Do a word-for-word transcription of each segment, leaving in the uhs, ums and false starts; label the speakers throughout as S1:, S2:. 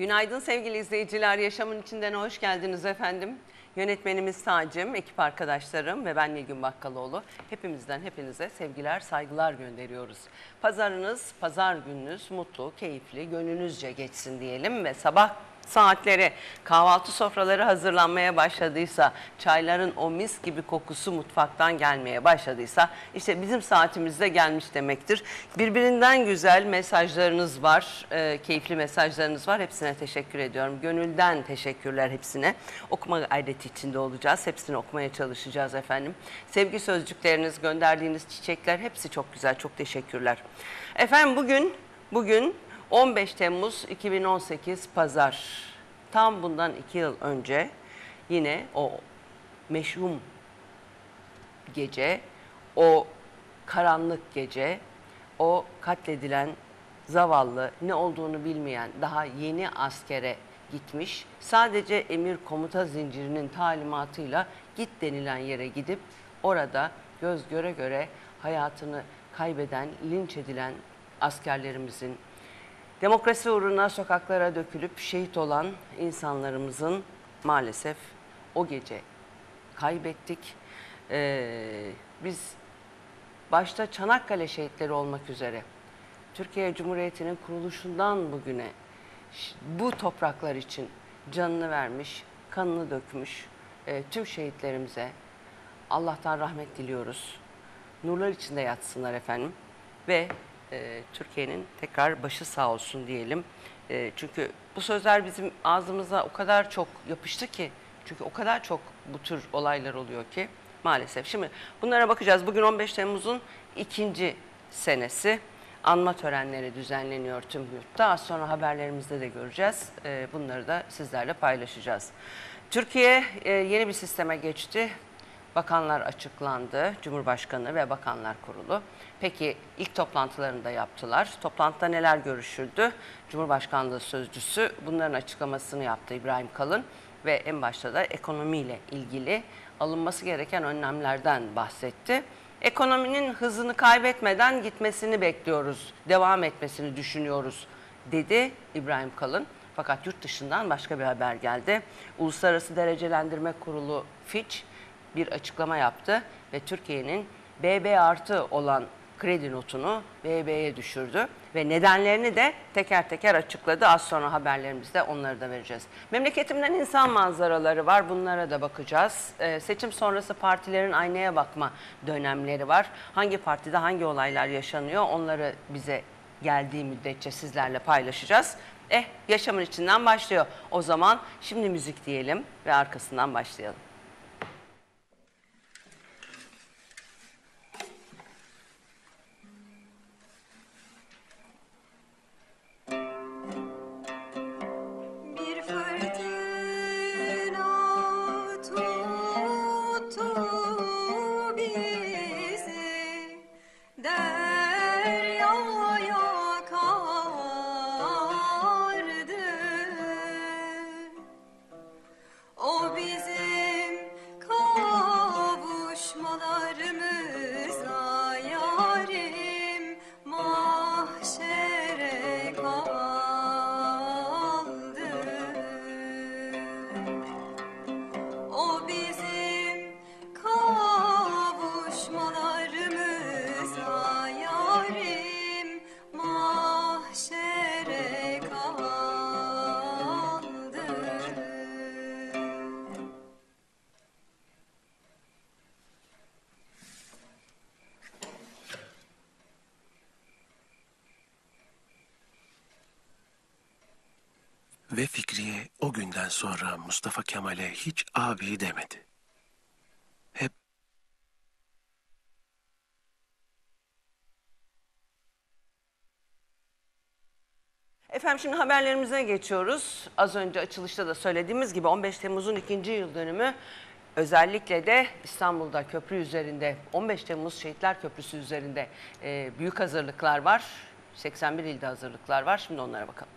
S1: Günaydın sevgili izleyiciler. Yaşamın içinden hoş geldiniz efendim. Yönetmenimiz Sacim, ekip arkadaşlarım ve ben Nilgün Bakkaloğlu. Hepimizden hepinize sevgiler, saygılar gönderiyoruz. Pazarınız, pazar gününüz mutlu, keyifli, gönlünüzce geçsin diyelim ve sabah saatleri kahvaltı sofraları hazırlanmaya başladıysa, çayların o mis gibi kokusu mutfaktan gelmeye başladıysa işte bizim saatimizde gelmiş demektir. Birbirinden güzel mesajlarınız var, e, keyifli mesajlarınız var. Hepsine teşekkür ediyorum. Gönülden teşekkürler hepsine. Okuma gayreti içinde olacağız. Hepsini okumaya çalışacağız efendim. Sevgi sözcükleriniz, gönderdiğiniz çiçekler hepsi çok güzel. Çok teşekkürler. Efendim bugün, bugün on beş Temmuz iki bin on sekiz Pazar. Tam bundan iki yıl önce yine o meşhum gece, o karanlık gece, o katledilen zavallı, ne olduğunu bilmeyen, daha yeni askere gitmiş, sadece emir komuta zincirinin talimatıyla git denilen yere gidip orada göz göre göre hayatını kaybeden, linç edilen askerlerimizin, demokrasi uğruna sokaklara dökülüp şehit olan insanlarımızın maalesef o gece kaybettik. Ee, biz başta Çanakkale şehitleri olmak üzere Türkiye Cumhuriyeti'nin kuruluşundan bugüne bu topraklar için canını vermiş, kanını dökmüş e, tüm şehitlerimize Allah'tan rahmet diliyoruz. Nurlar içinde yatsınlar efendim ve e, Türkiye'nin tekrar başı sağ olsun diyelim. E, çünkü bu sözler bizim ağzımıza o kadar çok yapıştı ki, çünkü o kadar çok bu tür olaylar oluyor ki maalesef. Şimdi bunlara bakacağız. Bugün on beş Temmuz'un ikinci senesi. Anma törenleri düzenleniyor tüm yurtta. Az sonra haberlerimizde de göreceğiz. E, bunları da sizlerle paylaşacağız. Türkiye e, yeni bir sisteme geçti. Bakanlar açıklandı, Cumhurbaşkanı ve Bakanlar Kurulu. Peki ilk toplantılarını da yaptılar. Toplantıda neler görüşüldü? Cumhurbaşkanlığı Sözcüsü bunların açıklamasını yaptı, İbrahim Kalın. Ve en başta da ekonomiyle ilgili alınması gereken önlemlerden bahsetti. Ekonominin hızını kaybetmeden gitmesini bekliyoruz, devam etmesini düşünüyoruz dedi İbrahim Kalın. Fakat yurt dışından başka bir haber geldi. Uluslararası Derecelendirme Kurulu Fitch bir açıklama yaptı ve Türkiye'nin B B artı olan kredi notunu B B'ye düşürdü ve nedenlerini de teker teker açıkladı. Az sonra haberlerimizde onları da vereceğiz. Memleketimden insan manzaraları var, bunlara da bakacağız. Ee, seçim sonrası partilerin aynaya bakma dönemleri var. Hangi partide hangi olaylar yaşanıyor, onları bize geldiği müddetçe sizlerle paylaşacağız. Eh, yaşamın içinden başlıyor. O zaman şimdi müzik diyelim ve arkasından başlayalım.
S2: Ve Fikriye o günden sonra Mustafa Kemal'e hiç abi demedi. Hep
S1: Efendim şimdi haberlerimize geçiyoruz. Az önce açılışta da söylediğimiz gibi on beş Temmuz'un ikinci yıl dönümü, özellikle de İstanbul'da köprü üzerinde, on beş Temmuz Şehitler Köprüsü üzerinde e, büyük hazırlıklar var. seksen bir ilde hazırlıklar var. Şimdi onlara bakalım.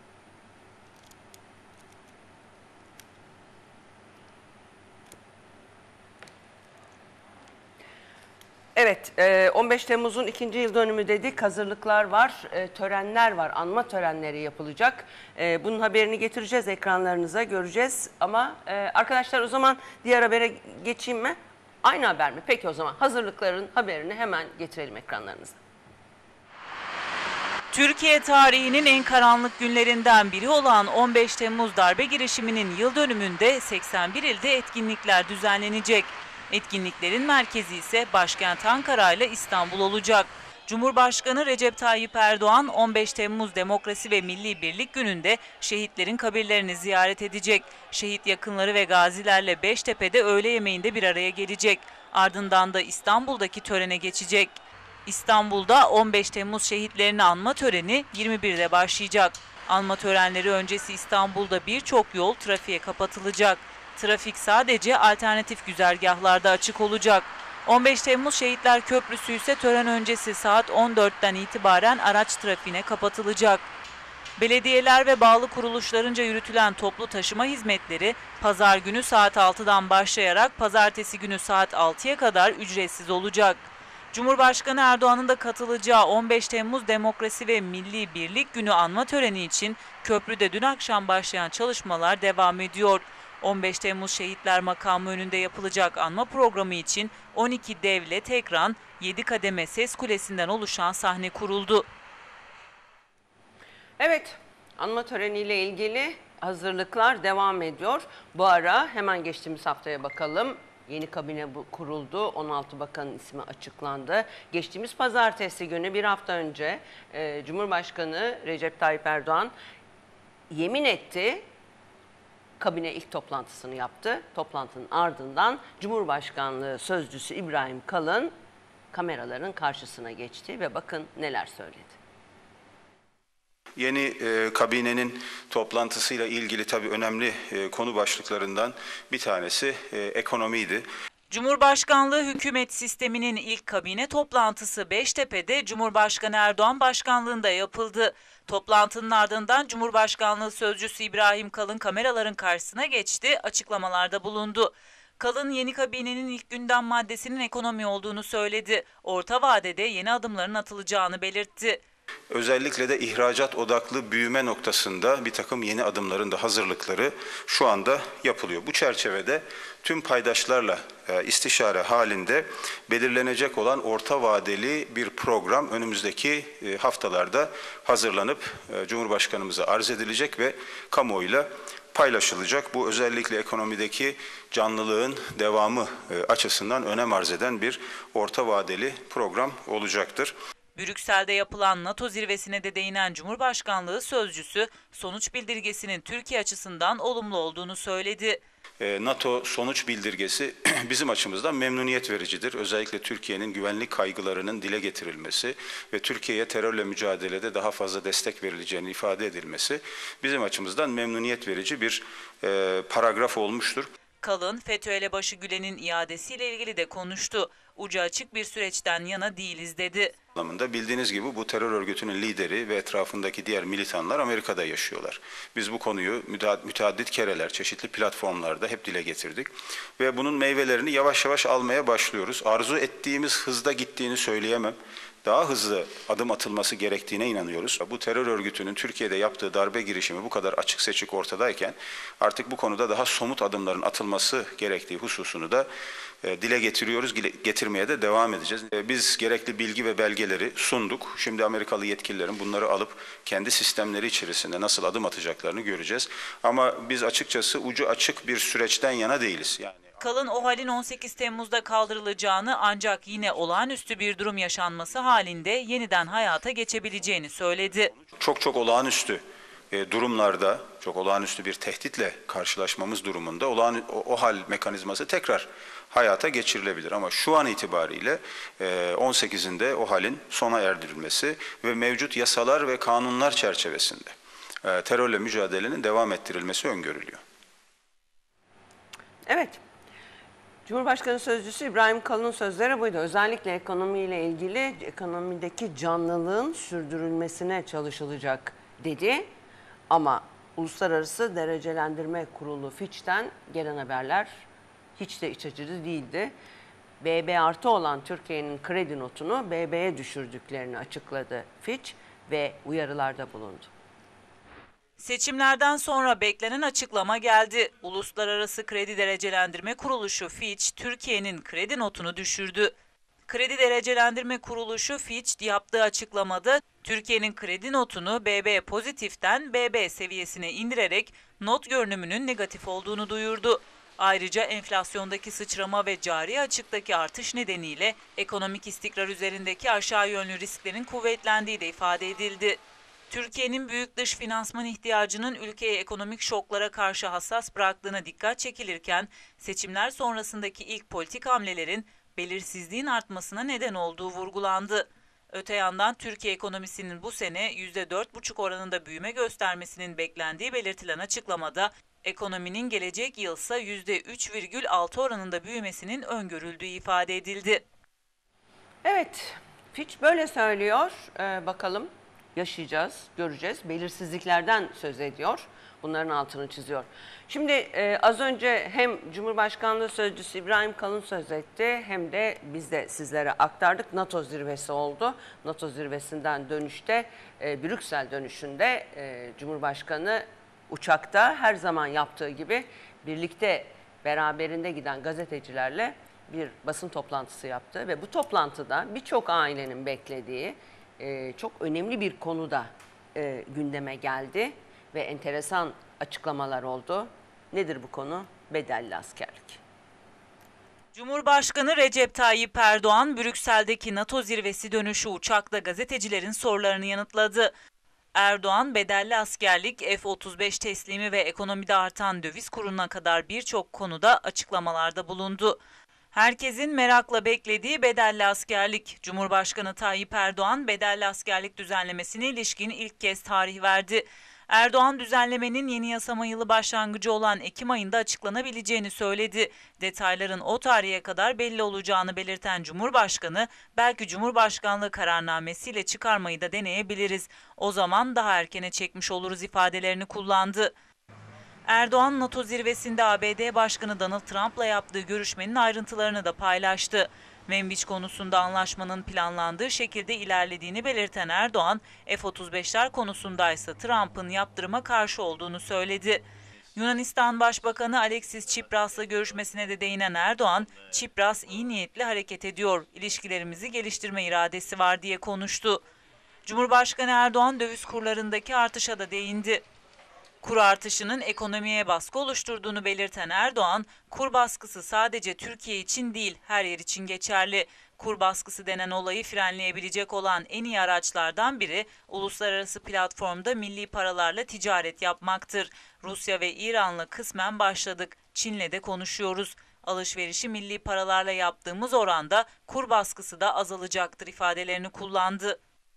S1: Evet, on beş Temmuz'un ikinci yıl dönümü dedik. Hazırlıklar var, törenler var, anma törenleri yapılacak. Bunun haberini getireceğiz ekranlarınıza, göreceğiz. Ama arkadaşlar o zaman diğer habere geçeyim mi? Aynı haber mi? Peki o zaman hazırlıkların haberini hemen getirelim ekranlarınıza.
S3: Türkiye tarihinin en karanlık günlerinden biri olan on beş Temmuz darbe girişiminin yıl dönümünde seksen bir ilde etkinlikler düzenlenecek. Etkinliklerin merkezi ise başkent Ankara ile İstanbul olacak. Cumhurbaşkanı Recep Tayyip Erdoğan on beş Temmuz Demokrasi ve Milli Birlik Günü'nde şehitlerin kabirlerini ziyaret edecek. Şehit yakınları ve gazilerle Beştepe'de öğle yemeğinde bir araya gelecek. Ardından da İstanbul'daki törene geçecek. İstanbul'da on beş Temmuz şehitlerini anma töreni yirmi birde başlayacak. Anma törenleri öncesi İstanbul'da birçok yol trafiğe kapatılacak. Trafik sadece alternatif güzergahlarda açık olacak. on beş Temmuz Şehitler Köprüsü ise tören öncesi saat on dörtten itibaren araç trafiğine kapatılacak. Belediyeler ve bağlı kuruluşlarınca yürütülen toplu taşıma hizmetleri pazar günü saat altıdan başlayarak pazartesi günü saat altıya kadar ücretsiz olacak. Cumhurbaşkanı Erdoğan'ın da katılacağı on beş Temmuz Demokrasi ve Milli Birlik Günü anma töreni için köprüde dün akşam başlayan çalışmalar devam ediyor. on beş Temmuz Şehitler Makamı önünde yapılacak anma programı için on iki devlet ekran, yedi kademe ses kulesinden oluşan sahne kuruldu.
S1: Evet, anma töreniyle ilgili hazırlıklar devam ediyor. Bu ara hemen geçtiğimiz haftaya bakalım. Yeni kabine kuruldu. on altı bakanın ismi açıklandı. Geçtiğimiz pazartesi günü bir hafta önce e, Cumhurbaşkanı Recep Tayyip Erdoğan yemin etti. Kabine ilk toplantısını yaptı. Toplantının ardından Cumhurbaşkanlığı Sözcüsü İbrahim Kalın kameraların karşısına geçti ve bakın neler söyledi.
S4: Yeni e, kabinenin toplantısıyla ilgili tabii önemli e, konu başlıklarından bir tanesi e, ekonomiydi.
S3: Cumhurbaşkanlığı hükümet sisteminin ilk kabine toplantısı Beştepe'de Cumhurbaşkanı Erdoğan başkanlığında yapıldı. Toplantının ardından Cumhurbaşkanlığı Sözcüsü İbrahim Kalın kameraların karşısına geçti, açıklamalarda bulundu. Kalın yeni kabinenin ilk gündem maddesinin ekonomi olduğunu söyledi. Orta vadede yeni adımların atılacağını belirtti.
S4: Özellikle de ihracat odaklı büyüme noktasında bir takım yeni adımların da hazırlıkları şu anda yapılıyor. Bu çerçevede tüm paydaşlarla istişare halinde belirlenecek olan orta vadeli bir program önümüzdeki haftalarda hazırlanıp Cumhurbaşkanımıza arz edilecek ve kamuoyuyla paylaşılacak. Bu özellikle ekonomideki canlılığın devamı açısından önem arz eden bir orta vadeli program olacaktır.
S3: Brüksel'de yapılan NATO zirvesine de değinen Cumhurbaşkanlığı Sözcüsü, sonuç bildirgesinin Türkiye açısından olumlu olduğunu söyledi.
S4: NATO sonuç bildirgesi bizim açımızdan memnuniyet vericidir. Özellikle Türkiye'nin güvenlik kaygılarının dile getirilmesi ve Türkiye'ye terörle mücadelede daha fazla destek verileceğini ifade edilmesi bizim açımızdan memnuniyet verici bir e, paragraf olmuştur.
S3: Kalın, FETÖ elebaşı Gülen'in iadesiyle ilgili de konuştu. Ucu açık bir süreçten yana değiliz dedi.
S4: Bildiğiniz gibi bu terör örgütünün lideri ve etrafındaki diğer militanlar Amerika'da yaşıyorlar. Biz bu konuyu müteaddit kereler, çeşitli platformlarda hep dile getirdik. Ve bunun meyvelerini yavaş yavaş almaya başlıyoruz. Arzu ettiğimiz hızda gittiğini söyleyemem. Daha hızlı adım atılması gerektiğine inanıyoruz. Bu terör örgütünün Türkiye'de yaptığı darbe girişimi bu kadar açık seçik ortadayken artık bu konuda daha somut adımların atılması gerektiği hususunu da e, dile getiriyoruz, getirmeye de devam edeceğiz. E, biz gerekli bilgi ve belgeleri sunduk. Şimdi Amerikalı yetkililerin bunları alıp kendi sistemleri içerisinde nasıl adım atacaklarını göreceğiz. Ama biz açıkçası ucu açık bir süreçten yana değiliz. Yani
S3: Kalın o halin on sekiz Temmuz'da kaldırılacağını ancak yine olağanüstü bir durum yaşanması halinde yeniden hayata geçebileceğini söyledi.
S4: Çok çok olağanüstü e, durumlarda, çok olağanüstü bir tehditle karşılaşmamız durumunda olağan, o, o hal mekanizması tekrar hayata geçirilebilir. Ama şu an itibariyle e, on sekizinde o halin sona erdirilmesi ve mevcut yasalar ve kanunlar çerçevesinde e, terörle mücadelenin devam ettirilmesi öngörülüyor.
S1: Evet. Cumhurbaşkanı Sözcüsü İbrahim Kalın'ın sözleri buydu. Özellikle ekonomiyle ilgili ekonomideki canlılığın sürdürülmesine çalışılacak dedi. Ama Uluslararası Derecelendirme Kurulu Fitch'ten gelen haberler hiç de iç açıcı değildi. B B artı olan Türkiye'nin kredi notunu B B'ye düşürdüklerini açıkladı Fitch ve uyarılarda bulundu.
S3: Seçimlerden sonra beklenen açıklama geldi. Uluslararası Kredi Derecelendirme Kuruluşu Fitch, Türkiye'nin kredi notunu düşürdü. Kredi Derecelendirme Kuruluşu Fitch yaptığı açıklamada Türkiye'nin kredi notunu B B pozitiften B B seviyesine indirerek not görünümünün negatif olduğunu duyurdu. Ayrıca enflasyondaki sıçrama ve cari açıktaki artış nedeniyle ekonomik istikrar üzerindeki aşağı yönlü risklerin kuvvetlendiği de ifade edildi. Türkiye'nin büyük dış finansman ihtiyacının ülkeye ekonomik şoklara karşı hassas bıraktığına dikkat çekilirken seçimler sonrasındaki ilk politik hamlelerin belirsizliğin artmasına neden olduğu vurgulandı. Öte yandan Türkiye ekonomisinin bu sene yüzde dört buçuk oranında büyüme göstermesinin beklendiği belirtilen açıklamada ekonominin gelecek yılsa yüzde üç virgül altı oranında büyümesinin öngörüldüğü ifade edildi.
S1: Evet, Fitch böyle söylüyor. Ee, bakalım yaşayacağız, göreceğiz. Belirsizliklerden söz ediyor. Bunların altını çiziyor. Şimdi e, az önce hem Cumhurbaşkanlığı Sözcüsü İbrahim Kalın söz etti hem de biz de sizlere aktardık. NATO zirvesi oldu. NATO zirvesinden dönüşte, e, Brüksel dönüşünde e, Cumhurbaşkanı uçakta her zaman yaptığı gibi birlikte beraberinde giden gazetecilerle bir basın toplantısı yaptı. Ve bu toplantıda birçok ailenin beklediği e, çok önemli bir konuda e, gündeme geldi. Ve enteresan açıklamalar oldu. Nedir bu konu? Bedelli askerlik.
S3: Cumhurbaşkanı Recep Tayyip Erdoğan, Brüksel'deki NATO zirvesi dönüşü uçakta gazetecilerin sorularını yanıtladı. Erdoğan, bedelli askerlik, F otuz beş teslimi ve ekonomide artan döviz kuruna kadar birçok konuda açıklamalarda bulundu. Herkesin merakla beklediği bedelli askerlik. Cumhurbaşkanı Tayyip Erdoğan, bedelli askerlik düzenlemesine ilişkin ilk kez tarih verdi. Erdoğan, düzenlemenin yeni yasama yılı başlangıcı olan Ekim ayında açıklanabileceğini söyledi. Detayların o tarihe kadar belli olacağını belirten Cumhurbaşkanı, belki Cumhurbaşkanlığı kararnamesiyle çıkarmayı da deneyebiliriz. O zaman daha erkene çekmiş oluruz ifadelerini kullandı. Erdoğan, NATO zirvesinde A B D Başkanı Donald Trump'la yaptığı görüşmenin ayrıntılarını da paylaştı. Menbiç konusunda anlaşmanın planlandığı şekilde ilerlediğini belirten Erdoğan, F otuz beşler konusundaysa Trump'ın yaptırıma karşı olduğunu söyledi. Yunanistan Başbakanı Alexis Tsipras'la görüşmesine de değinen Erdoğan, Tsipras iyi niyetli hareket ediyor, ilişkilerimizi geliştirme iradesi var diye konuştu. Cumhurbaşkanı Erdoğan döviz kurlarındaki artışa da değindi. Kur artışının ekonomiye baskı oluşturduğunu belirten Erdoğan, kur baskısı sadece Türkiye için değil, her yer için geçerli. Kur baskısı denen olayı frenleyebilecek olan en iyi araçlardan biri, uluslararası platformda milli paralarla ticaret yapmaktır. Rusya ve İran'la kısmen başladık, Çin'le de konuşuyoruz. Alışverişi milli paralarla yaptığımız oranda kur baskısı da azalacaktır ifadelerini kullandı.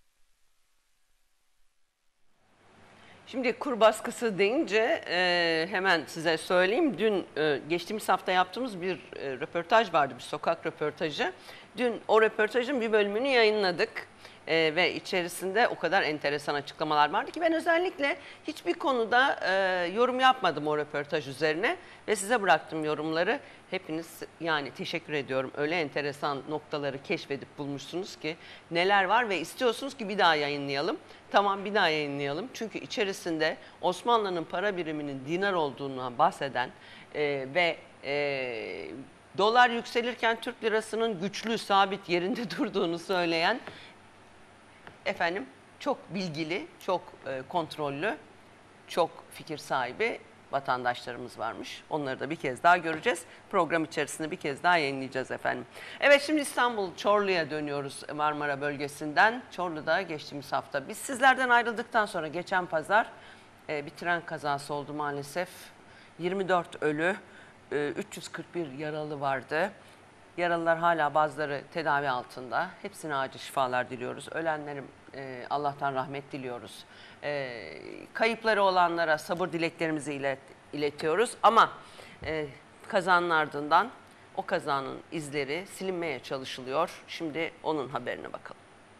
S1: Şimdi kur baskısı deyince e, hemen size söyleyeyim. Dün e, geçtiğimiz hafta yaptığımız bir e, röportaj vardı, bir sokak röportajı. Dün o röportajın bir bölümünü yayınladık. E, ve içerisinde o kadar enteresan açıklamalar vardı ki ben özellikle hiçbir konuda e, yorum yapmadım o röportaj üzerine. Ve size bıraktım yorumları. Hepiniz yani teşekkür ediyorum. Öyle enteresan noktaları keşfedip bulmuşsunuz ki neler var ve istiyorsunuz ki bir daha yayınlayalım. Tamam, bir daha yayınlayalım. Çünkü içerisinde Osmanlı'nın para biriminin dinar olduğundan bahseden e, ve e, dolar yükselirken Türk lirasının güçlü, sabit yerinde durduğunu söyleyen efendim çok bilgili, çok e, kontrollü, çok fikir sahibi vatandaşlarımız varmış. Onları da bir kez daha göreceğiz. Program içerisinde bir kez daha yayınlayacağız efendim. Evet, şimdi İstanbul Çorlu'ya dönüyoruz Marmara bölgesinden. Çorlu'da geçtiğimiz hafta biz sizlerden ayrıldıktan sonra geçen pazar e, bir tren kazası oldu maalesef. yirmi dört ölü, e, üç yüz kırk bir yaralı vardı. Yaralılar hala bazıları tedavi altında. Hepsine acil şifalar diliyoruz. Ölenlerin e, Allah'tan rahmet diliyoruz. E, kayıpları olanlara sabır dileklerimizi ilet, iletiyoruz. Ama e, kazanın ardından o kazanın izleri silinmeye çalışılıyor. Şimdi onun haberine bakalım.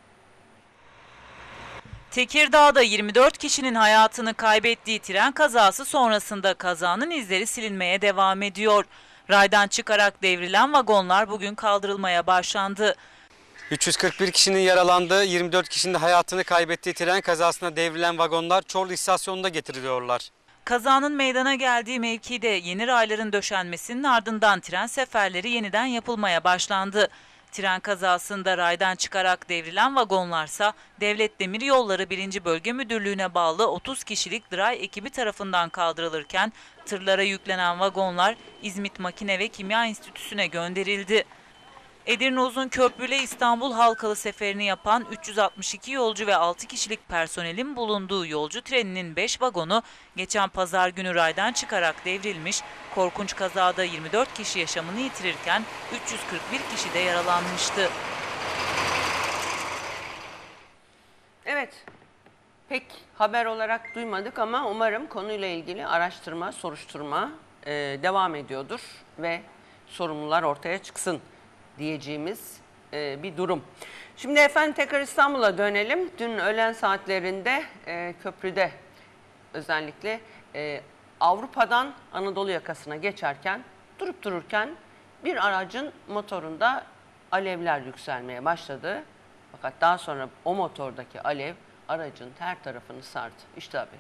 S3: Tekirdağ'da yirmi dört kişinin hayatını kaybettiği tren kazası sonrasında kazanın izleri silinmeye devam ediyor. Raydan çıkarak devrilen vagonlar bugün kaldırılmaya başlandı.
S5: üç yüz kırk bir kişinin yaralandığı, yirmi dört kişinin de hayatını kaybettiği tren kazasına devrilen vagonlar Çorlu istasyonunda getiriliyorlar.
S3: Kazanın meydana geldiği mevkide yeni rayların döşenmesinin ardından tren seferleri yeniden yapılmaya başlandı. Tren kazasında raydan çıkarak devrilen vagonlarsa Devlet Demiryolları birinci Bölge Müdürlüğü'ne bağlı otuz kişilik DRAY ekibi tarafından kaldırılırken tırlara yüklenen vagonlar İzmit Makine ve Kimya Enstitüsü'ne gönderildi. Edirne Uzunköprü ile İstanbul Halkalı seferini yapan üç yüz altmış iki yolcu ve altı kişilik personelin bulunduğu yolcu treninin beş vagonu geçen pazar günü raydan çıkarak devrilmiş, korkunç kazada yirmi dört kişi yaşamını yitirirken üç yüz kırk bir kişi de yaralanmıştı.
S1: Evet, pek haber olarak duymadık ama umarım konuyla ilgili araştırma, soruşturma e, devam ediyordur ve sorumlular ortaya çıksın diyeceğimiz e, bir durum. Şimdi efendim tekrar İstanbul'a dönelim. Dün öğlen saatlerinde e, köprüde özellikle e, Avrupa'dan Anadolu yakasına geçerken durup dururken bir aracın motorunda alevler yükselmeye başladı. Fakat daha sonra o motordaki alev aracın her tarafını sardı. İşte haberi.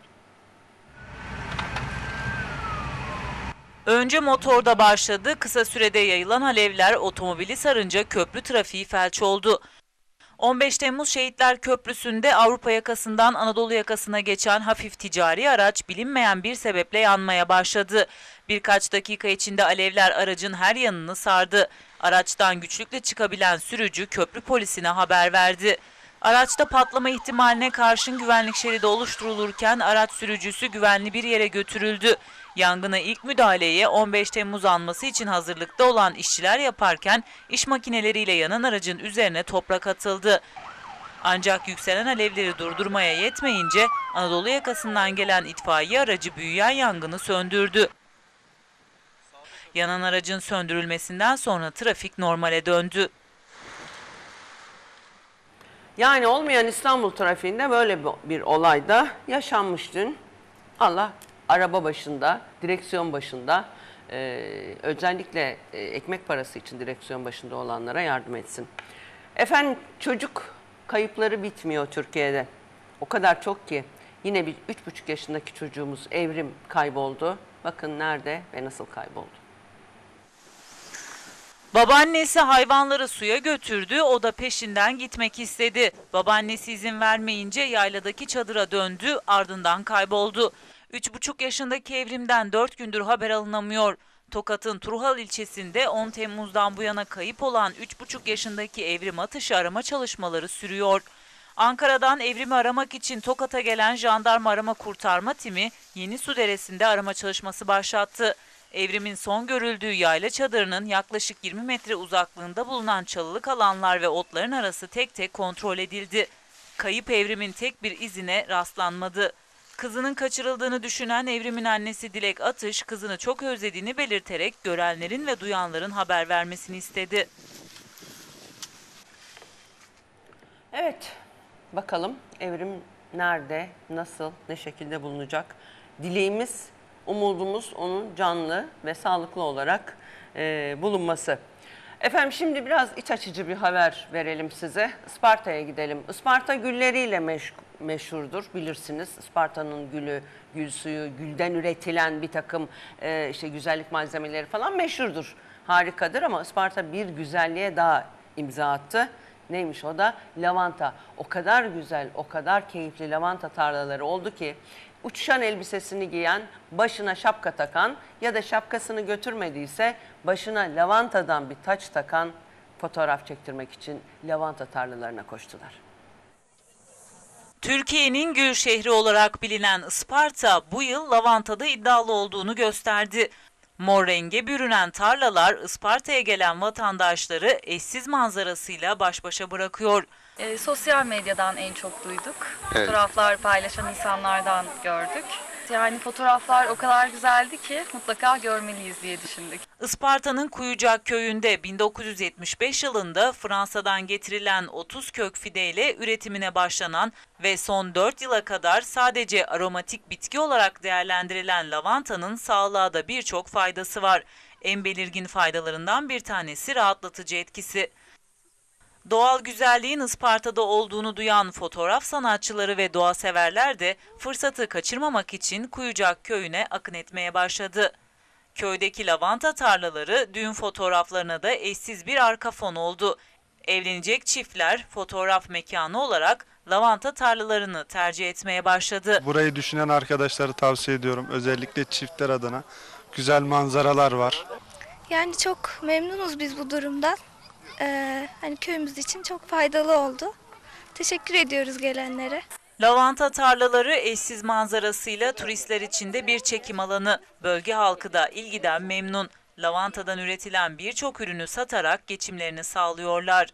S3: Önce motorda başladı, kısa sürede yayılan alevler otomobili sarınca köprü trafiği felç oldu. on beş Temmuz Şehitler Köprüsü'nde Avrupa yakasından Anadolu yakasına geçen hafif ticari araç bilinmeyen bir sebeple yanmaya başladı. Birkaç dakika içinde alevler aracın her yanını sardı. Araçtan güçlükle çıkabilen sürücü köprü polisine haber verdi. Araçta patlama ihtimaline karşın güvenlik şeridi oluşturulurken araç sürücüsü güvenli bir yere götürüldü. Yangına ilk müdahaleye on beş Temmuz anması için hazırlıkta olan işçiler yaparken iş makineleriyle yanan aracın üzerine toprak atıldı. Ancak yükselen alevleri durdurmaya yetmeyince Anadolu yakasından gelen itfaiye aracı büyüyen yangını söndürdü. Yanan aracın söndürülmesinden sonra trafik normale döndü.
S1: Yani olmayan İstanbul trafiğinde böyle bir olay da yaşanmış dün. Allah araba başında, direksiyon başında, e, özellikle e, ekmek parası için direksiyon başında olanlara yardım etsin. Efendim çocuk kayıpları bitmiyor Türkiye'de. O kadar çok ki yine bir üç buçuk yaşındaki çocuğumuz Evrim kayboldu. Bakın nerede ve nasıl kayboldu.
S3: Babaannesi hayvanları suya götürdü, o da peşinden gitmek istedi. Babaannesi izin vermeyince yayladaki çadıra döndü, ardından kayboldu. üç buçuk yaşındaki Evrim'den dört gündür haber alınamıyor. Tokat'ın Turhal ilçesinde on Temmuz'dan bu yana kayıp olan üç buçuk yaşındaki Evrim Atış'ı arama çalışmaları sürüyor. Ankara'dan Evrim'i aramak için Tokat'a gelen jandarma arama kurtarma timi Yenisu Deresi'nde arama çalışması başlattı. Evrim'in son görüldüğü yayla çadırının yaklaşık yirmi metre uzaklığında bulunan çalılık alanlar ve otların arası tek tek kontrol edildi. Kayıp Evrim'in tek bir izine rastlanmadı. Kızının kaçırıldığını düşünen Evrim'in annesi Dilek Atış, kızını çok özlediğini belirterek görenlerin ve duyanların haber vermesini istedi.
S1: Evet, bakalım Evrim nerede, nasıl, ne şekilde bulunacak? Dileğimiz, umudumuz onun canlı ve sağlıklı olarak e, bulunması. Efendim şimdi biraz iç açıcı bir haber verelim size. Isparta'ya gidelim. Isparta gülleriyle meş meşhurdur bilirsiniz. Isparta'nın gülü, gül suyu, gülden üretilen bir takım e, işte güzellik malzemeleri falan meşhurdur. Harikadır ama Isparta bir güzelliğe daha imza attı. Neymiş o da? Lavanta. O kadar güzel, o kadar keyifli lavanta tarlaları oldu ki uçuşan elbisesini giyen, başına şapka takan ya da şapkasını götürmediyse başına lavantadan bir taç takan fotoğraf çektirmek için lavanta tarlalarına koştular.
S3: Türkiye'nin gül şehri olarak bilinen Isparta bu yıl lavantada iddialı olduğunu gösterdi. Mor renge bürünen tarlalar Isparta'ya gelen vatandaşları eşsiz manzarasıyla baş başa bırakıyor.
S6: E, sosyal medyadan en çok duyduk.
S5: Evet.
S6: Fotoğraflar paylaşan insanlardan gördük. Yani fotoğraflar o kadar güzeldi ki mutlaka görmeliyiz diye düşündük.
S3: Isparta'nın Kuyucak köyünde bin dokuz yüz yetmiş beş yılında Fransa'dan getirilen otuz kök fideyle üretimine başlanan ve son dört yıla kadar sadece aromatik bitki olarak değerlendirilen lavantanın sağlığa da birçok faydası var. En belirgin faydalarından bir tanesi rahatlatıcı etkisi. Doğal güzelliğin Isparta'da olduğunu duyan fotoğraf sanatçıları ve doğa severler de fırsatı kaçırmamak için Kuyucak köyüne akın etmeye başladı. Köydeki lavanta tarlaları düğün fotoğraflarına da eşsiz bir arka fon oldu. Evlenecek çiftler fotoğraf mekanı olarak lavanta tarlalarını tercih etmeye başladı.
S7: Burayı düşünen arkadaşları tavsiye ediyorum. Özellikle çiftler adına. Güzel manzaralar var.
S8: Yani çok memnunuz biz bu durumdan. Ee, hani köyümüz için çok faydalı oldu. Teşekkür ediyoruz gelenlere.
S3: Lavanta tarlaları eşsiz manzarasıyla turistler için de bir çekim alanı. Bölge halkı da ilgiden memnun. Lavantadan üretilen birçok ürünü satarak geçimlerini sağlıyorlar.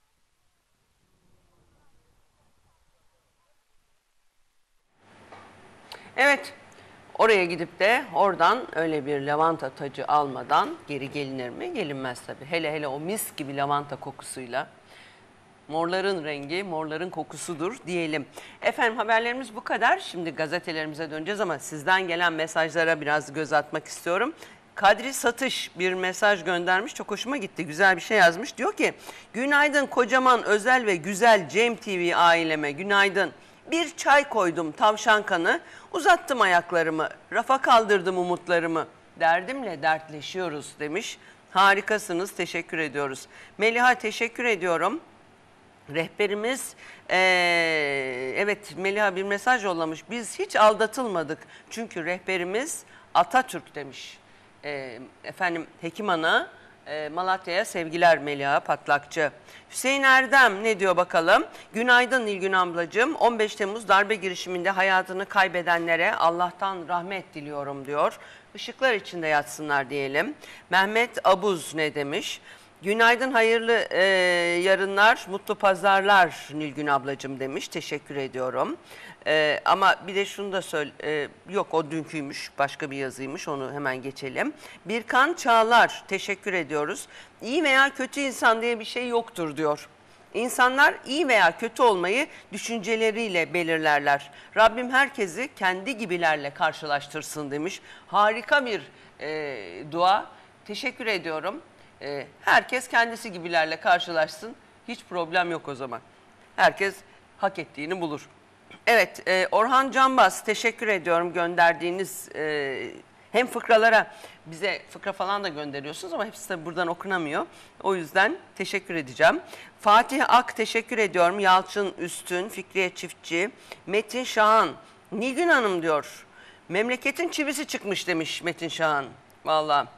S1: Evet, oraya gidip de oradan öyle bir lavanta tacı almadan geri gelinir mi? Gelinmez tabii. Hele hele o mis gibi lavanta kokusuyla. Morların rengi, morların kokusudur diyelim. Efendim haberlerimiz bu kadar. Şimdi gazetelerimize döneceğiz ama sizden gelen mesajlara biraz göz atmak istiyorum. Kadri Satış bir mesaj göndermiş. Çok hoşuma gitti. Güzel bir şey yazmış. Diyor ki, günaydın kocaman, özel ve güzel Cem T V aileme günaydın. Bir çay koydum tavşan kanı, uzattım ayaklarımı, rafa kaldırdım umutlarımı. Derdimle dertleşiyoruz demiş. Harikasınız, teşekkür ediyoruz. Meliha teşekkür ediyorum. Rehberimiz, ee, evet Meliha bir mesaj yollamış. Biz hiç aldatılmadık çünkü rehberimiz Atatürk demiş. E, efendim Hekim Ana, e, Malatya'ya sevgiler Meliha Patlakçı. Hüseyin Erdem ne diyor bakalım? Günaydın Nilgün ablacığım. on beş Temmuz darbe girişiminde hayatını kaybedenlere Allah'tan rahmet diliyorum diyor. Işıklar içinde yatsınlar diyelim. Mehmet Abuz ne demiş? Günaydın, hayırlı e, yarınlar, mutlu pazarlar Nilgün ablacığım demiş. Teşekkür ediyorum. E, ama bir de şunu da söyle, e, yok o dünküymüş, başka bir yazıymış, onu hemen geçelim. Birkan Çağlar, teşekkür ediyoruz. İyi veya kötü insan diye bir şey yoktur diyor. İnsanlar iyi veya kötü olmayı düşünceleriyle belirlerler. Rabbim herkesi kendi gibilerle karşılaştırsın demiş. Harika bir e, dua. Teşekkür ediyorum. E, herkes kendisi gibilerle karşılaşsın. Hiç problem yok o zaman. Herkes hak ettiğini bulur. Evet, e, Orhan Canbaz teşekkür ediyorum gönderdiğiniz e, hem fıkralara, bize fıkra falan da gönderiyorsunuz ama hepsi de buradan okunamıyor. O yüzden teşekkür edeceğim. Fatih Ak teşekkür ediyorum. Yalçın Üstün, Fikriye Çiftçi, Metin Şahan, Nilgün Hanım diyor. Memleketin çivisi çıkmış demiş Metin Şahan. Vallahi.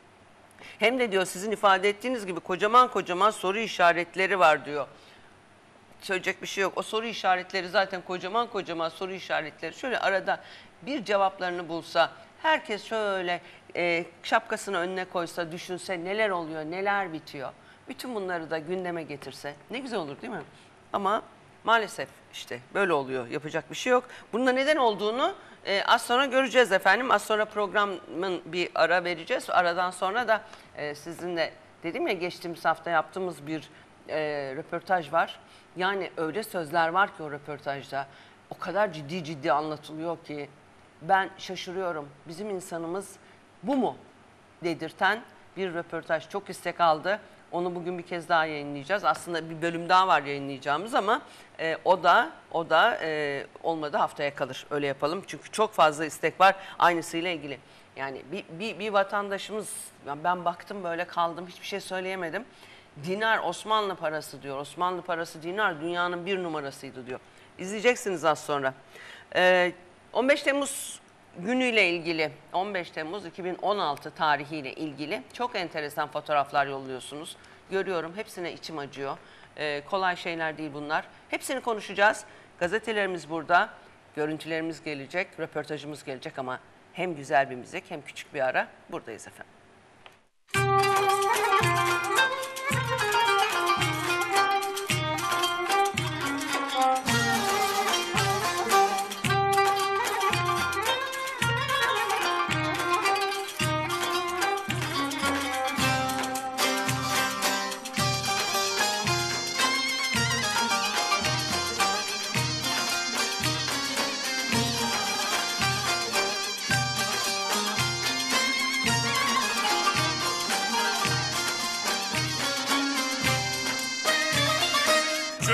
S1: Hem de diyor sizin ifade ettiğiniz gibi kocaman kocaman soru işaretleri var diyor. Söyleyecek bir şey yok. O soru işaretleri zaten kocaman kocaman soru işaretleri. Şöyle arada bir cevaplarını bulsa, herkes şöyle e, şapkasını önüne koysa, düşünse neler oluyor, neler bitiyor. Bütün bunları da gündeme getirse ne güzel olur değil mi? Ama maalesef işte böyle oluyor. Yapacak bir şey yok. Bunun da neden olduğunu e, az sonra göreceğiz efendim. Az sonra programın bir ara vereceğiz. Aradan sonra da e, sizinle dedim ya geçtiğimiz hafta yaptığımız bir e, röportaj var. Yani öyle sözler var ki o röportajda. O kadar ciddi ciddi anlatılıyor ki ben şaşırıyorum. Bizim insanımız bu mu dedirten bir röportaj. Çok istek aldı. Onu bugün bir kez daha yayınlayacağız. Aslında bir bölüm daha var yayınlayacağımız ama e, o da o da e, olmadı, haftaya kalır. Öyle yapalım. Çünkü çok fazla istek var aynısıyla ilgili. Yani bir, bir, bir vatandaşımız, ben baktım böyle kaldım, hiçbir şey söyleyemedim. Dinar Osmanlı parası diyor. Osmanlı parası dinar dünyanın bir numarasıydı diyor. İzleyeceksiniz az sonra. Ee, on beş Temmuz günüyle ilgili, on beş Temmuz iki bin on altı tarihiyle ilgili çok enteresan fotoğraflar yolluyorsunuz. Görüyorum, hepsine içim acıyor. Ee, kolay şeyler değil bunlar. Hepsini konuşacağız. Gazetelerimiz burada, görüntülerimiz gelecek, röportajımız gelecek ama hem güzel bir müzik hem küçük bir ara buradayız efendim.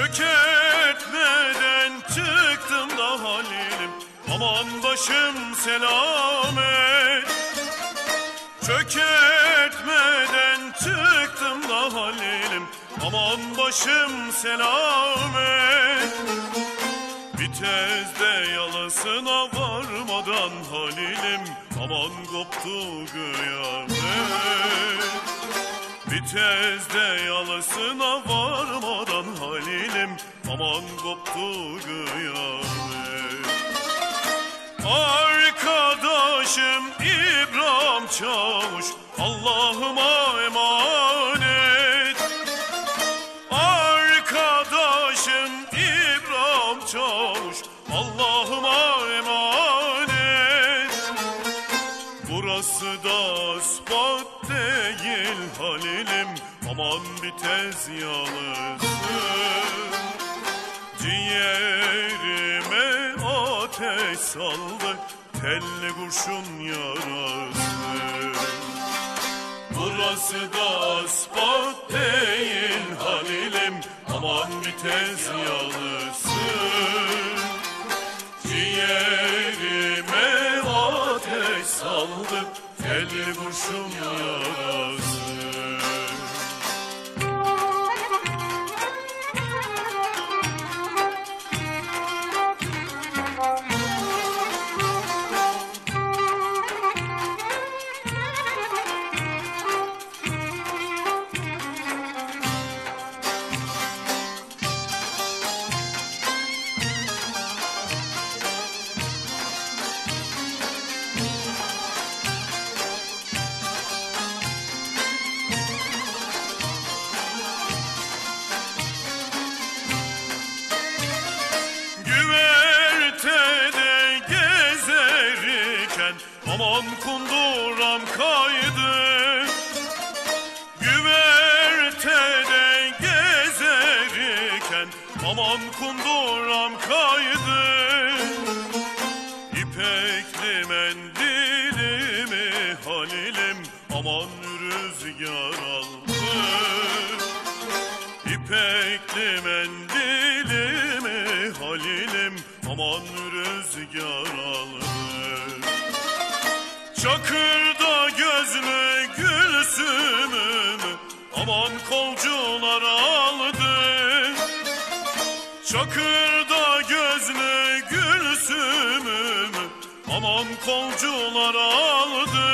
S9: Çökertmeden çıktım da Halilim, aman başım selamet. Çökertmeden çıktım da Halilim, aman başım selamet. Vitezde yalasına varmadan Halilim, aman koptu kıyamet. Vitezde yalasına varmadan Halilim, aman koptu kıyamet. Arkadaşım İbrahim Çavuş, Allah'ıma emanet. Arkadaşım İbrahim Çavuş, Allah'ıma emanet. Burası da ispat değil Halilim, aman bir tez yalısı. Ciğerime ateş saldı, telli kurşun yarası. Burası da ispat değil Halilim, aman bir tez yalısı. Ciğerime ateş saldı, telli kurşun yarası. Aman kunduram kaydı, güvertede gezerken aman kunduram kaydı. İpekli mendilimi Halilim, aman rüzgar aldı. İpekli mendilimi Halilim, aman rüzgar aldı. Çakırda gözlü Gülsüm'ümü aman kolcular aldı. Çakırda gözlü Gülsüm'ümü aman kolcular aldı.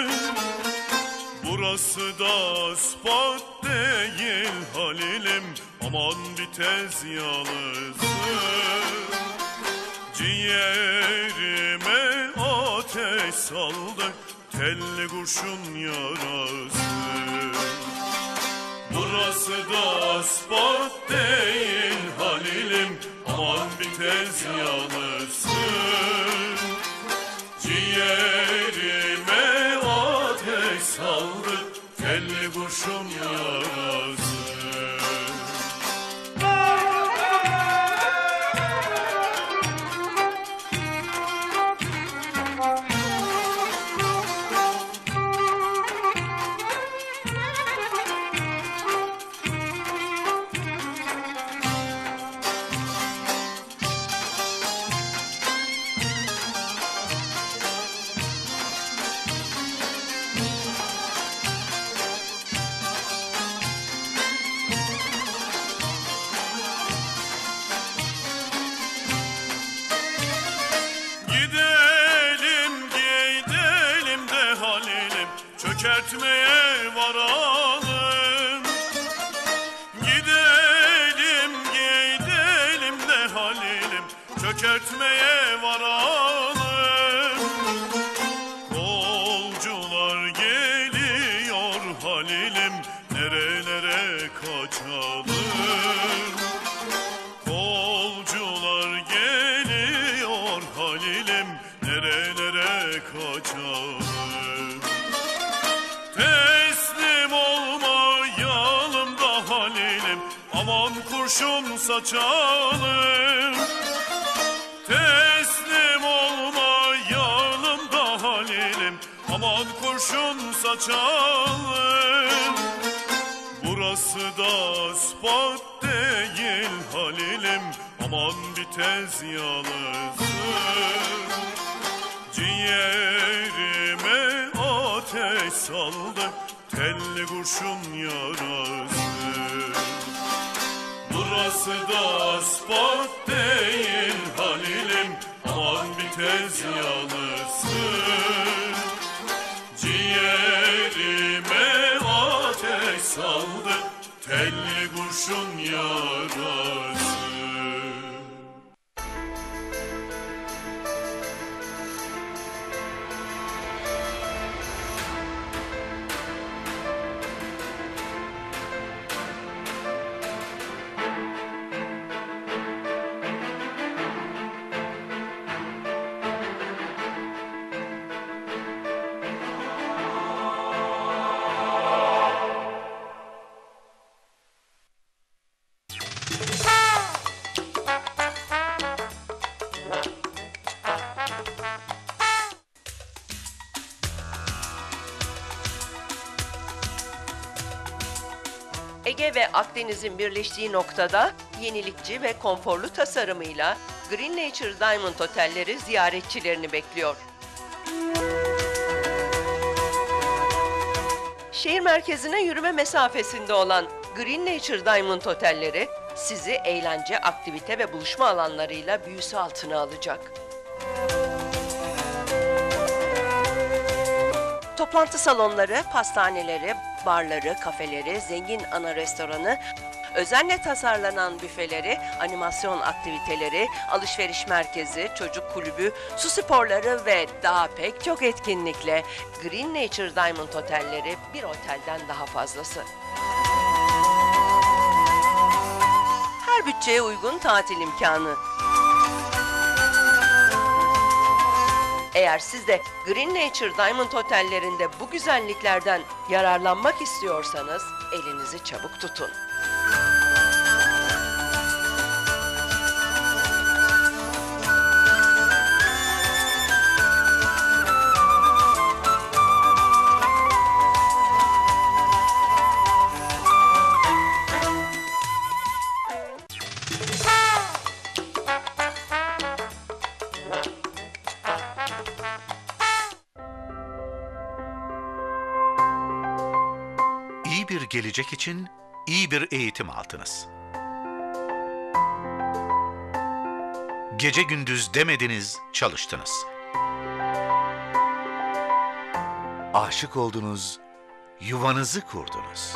S9: Burası da ispat değil Halilim, aman bir tez yalısı. Ciğerime ateş saldı, telli kurşun yarası. Burası da ispat değil Halilim, aman bir tez yalısı. Ciğerime ateş saldı, telli kurşun yarası. Çökertmeye varalım. Gidelim gidelim de Halilim, çökertmeye varalım. Kolcular geliyor Halilim, nerelere kaçalım. Kolcular geliyor Halilim, nerelere kaçalım. Teslim olmayalım da Halilim, aman kurşun saçalım. Teslim olmayalım da Halilim, aman kurşun saçalım. Burası Burası da spot değil Halil'im, aman bir tez yalnızım. Ciğerime ateş saldı telli kurşun yarası. Burası da spot değil Halil'im, aman bir tez yalnızım. Ciğerime ateş saldı telli kurşun yarası.
S1: Ege ve Akdeniz'in birleştiği noktada yenilikçi ve konforlu tasarımıyla Green Nature Diamond Otelleri ziyaretçilerini bekliyor. Şehir merkezine yürüme mesafesinde olan Green Nature Diamond Otelleri sizi eğlence, aktivite ve buluşma alanlarıyla büyüsü altına alacak. Toplantı salonları, pastaneleri, barları, kafeleri, zengin ana restoranı, özenle tasarlanan büfeleri, animasyon aktiviteleri, alışveriş merkezi, çocuk kulübü, su sporları ve daha pek çok etkinlikle Green Nature Diamond Otelleri bir otelden daha fazlası. Her bütçeye uygun tatil imkanı. Eğer siz de Green Nature Diamond Otellerinde bu güzelliklerden yararlanmak istiyorsanız elinizi çabuk tutun.
S10: İyi bir gelecek için iyi bir eğitim aldınız. Gece gündüz demediniz, çalıştınız. Aşık oldunuz, yuvanızı kurdunuz.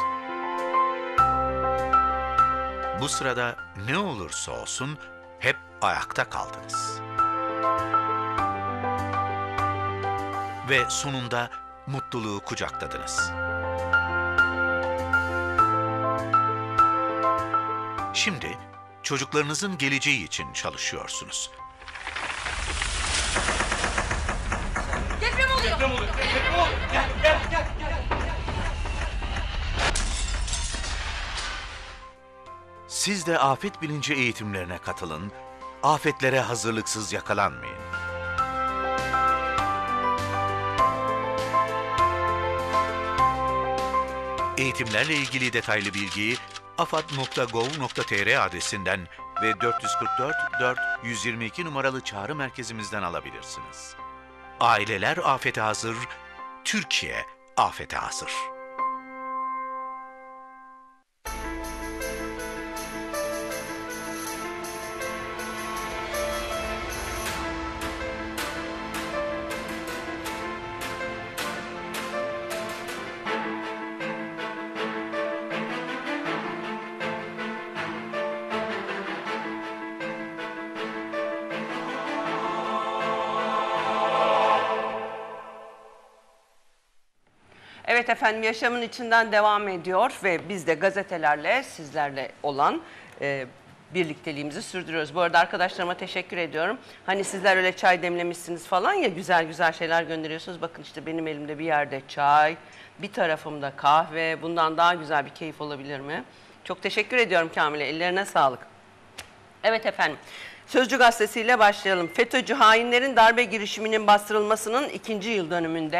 S10: Bu sırada ne olursa olsun hep ayakta kaldınız. Ve sonunda mutluluğu kucakladınız. Şimdi çocuklarınızın geleceği için çalışıyorsunuz.
S11: Deprem oluyor. Deprem oluyor. Deprem oluyor. Gel, gel, gel, gel.
S10: Siz de afet bilinci eğitimlerine katılın, afetlere hazırlıksız yakalanmayın. Eğitimlerle ilgili detaylı bilgiyi afad nokta gov nokta tr adresinden ve dört yüz kırk dört dört yüz yirmi iki numaralı çağrı merkezimizden alabilirsiniz. Aileler afete hazır, Türkiye afete hazır.
S1: Evet efendim, yaşamın içinden devam ediyor ve biz de gazetelerle sizlerle olan e, birlikteliğimizi sürdürüyoruz. Bu arada arkadaşlarıma teşekkür ediyorum. Hani sizler öyle çay demlemişsiniz falan ya, güzel güzel şeyler gönderiyorsunuz. Bakın işte benim elimde bir yerde çay, bir tarafımda kahve. Bundan daha güzel bir keyif olabilir mi? Çok teşekkür ediyorum Kamil'e, ellerine sağlık. Evet efendim. Sözcü gazetesiyle başlayalım. FETÖ'cü hainlerin darbe girişiminin bastırılmasının ikinci yıl dönümünde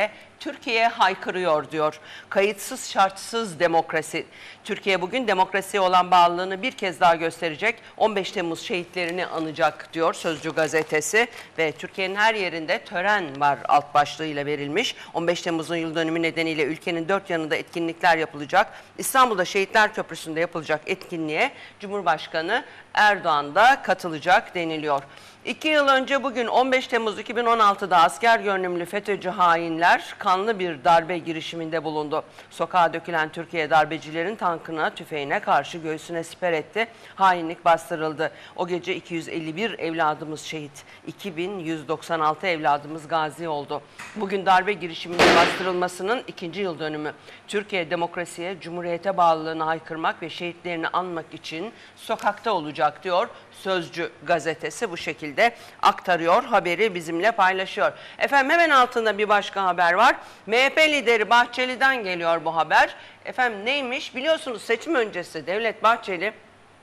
S1: Türkiye haykırıyor diyor. Kayıtsız şartsız demokrasi. Türkiye bugün demokrasiye olan bağlılığını bir kez daha gösterecek. on beş Temmuz şehitlerini anacak diyor Sözcü gazetesi ve Türkiye'nin her yerinde tören var alt başlığıyla verilmiş. on beş Temmuz'un yıl dönümü nedeniyle ülkenin dört yanında etkinlikler yapılacak. İstanbul'da Şehitler Köprüsü'nde yapılacak etkinliğe Cumhurbaşkanı Erdoğan da katılacak deniliyor. İki yıl önce bugün on beş Temmuz iki bin on altıda asker görünümlü FETÖ'cü hainler kanlı bir darbe girişiminde bulundu. Sokağa dökülen Türkiye darbecilerin tankına, tüfeğine karşı göğsüne siper etti. Hainlik bastırıldı. O gece iki yüz elli bir evladımız şehit, iki bin yüz doksan altı evladımız gazi oldu. Bugün darbe girişiminin bastırılmasının ikinci yıl dönümü. Türkiye demokrasiye, cumhuriyete bağlılığını haykırmak ve şehitlerini anmak için sokakta olacak diyor Sözcü gazetesi, bu şekilde aktarıyor, haberi bizimle paylaşıyor. Efendim hemen altında bir başka haber var. M H P lideri Bahçeli'den geliyor bu haber. Efendim neymiş? Biliyorsunuz seçim öncesi Devlet Bahçeli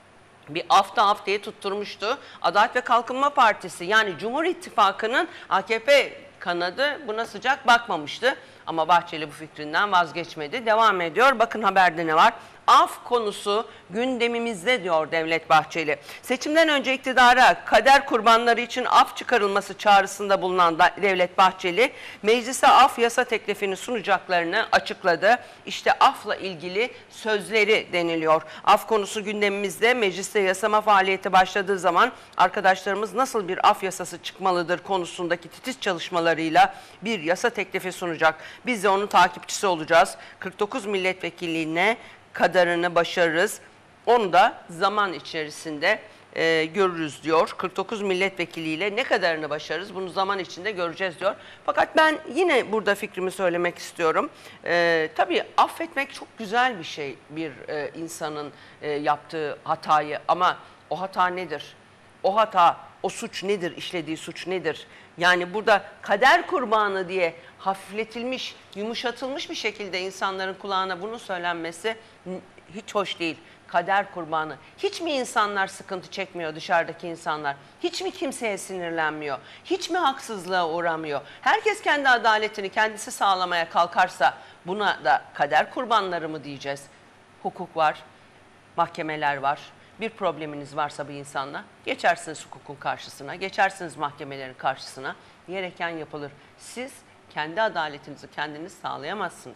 S1: bir hafta haftayı tutturmuştu. Adalet ve Kalkınma Partisi yani Cumhur İttifakı'nın A K P kanadı buna sıcak bakmamıştı. Ama Bahçeli bu fikrinden vazgeçmedi. Devam ediyor. Bakın haberde ne var? Af konusu gündemimizde diyor Devlet Bahçeli. Seçimden önce iktidara kader kurbanları için af çıkarılması çağrısında bulunan Devlet Bahçeli, meclise af yasa teklifini sunacaklarını açıkladı. İşte afla ilgili sözleri deniliyor. Af konusu gündemimizde, mecliste yasama faaliyeti başladığı zaman arkadaşlarımız nasıl bir af yasası çıkmalıdır konusundaki titiz çalışmalarıyla bir yasa teklifi sunacak. Biz de onun takipçisi olacağız. kırk dokuz milletvekilliğine kadarını başarırız. Onu da zaman içerisinde e, görürüz diyor. kırk dokuz milletvekiliyle ne kadarını başarırız bunu zaman içinde göreceğiz diyor. Fakat ben yine burada fikrimi söylemek istiyorum. E, tabii affetmek çok güzel bir şey bir e, insanın e, yaptığı hatayı, ama o hata nedir? O hata, o suç nedir? İşlediği suç nedir? Yani burada kader kurbanı diye hafifletilmiş, yumuşatılmış bir şekilde insanların kulağına bunun söylenmesi hiç hoş değil. Kader kurbanı. Hiç mi insanlar sıkıntı çekmiyor, dışarıdaki insanlar? Hiç mi kimseye sinirlenmiyor? Hiç mi haksızlığa uğramıyor? Herkes kendi adaletini kendisi sağlamaya kalkarsa buna da kader kurbanları mı diyeceğiz? Hukuk var, mahkemeler var. Bir probleminiz varsa bu insanla geçersiniz hukukun karşısına, geçersiniz mahkemelerin karşısına, gereken yapılır. Siz kendi adaletinizi kendiniz sağlayamazsınız.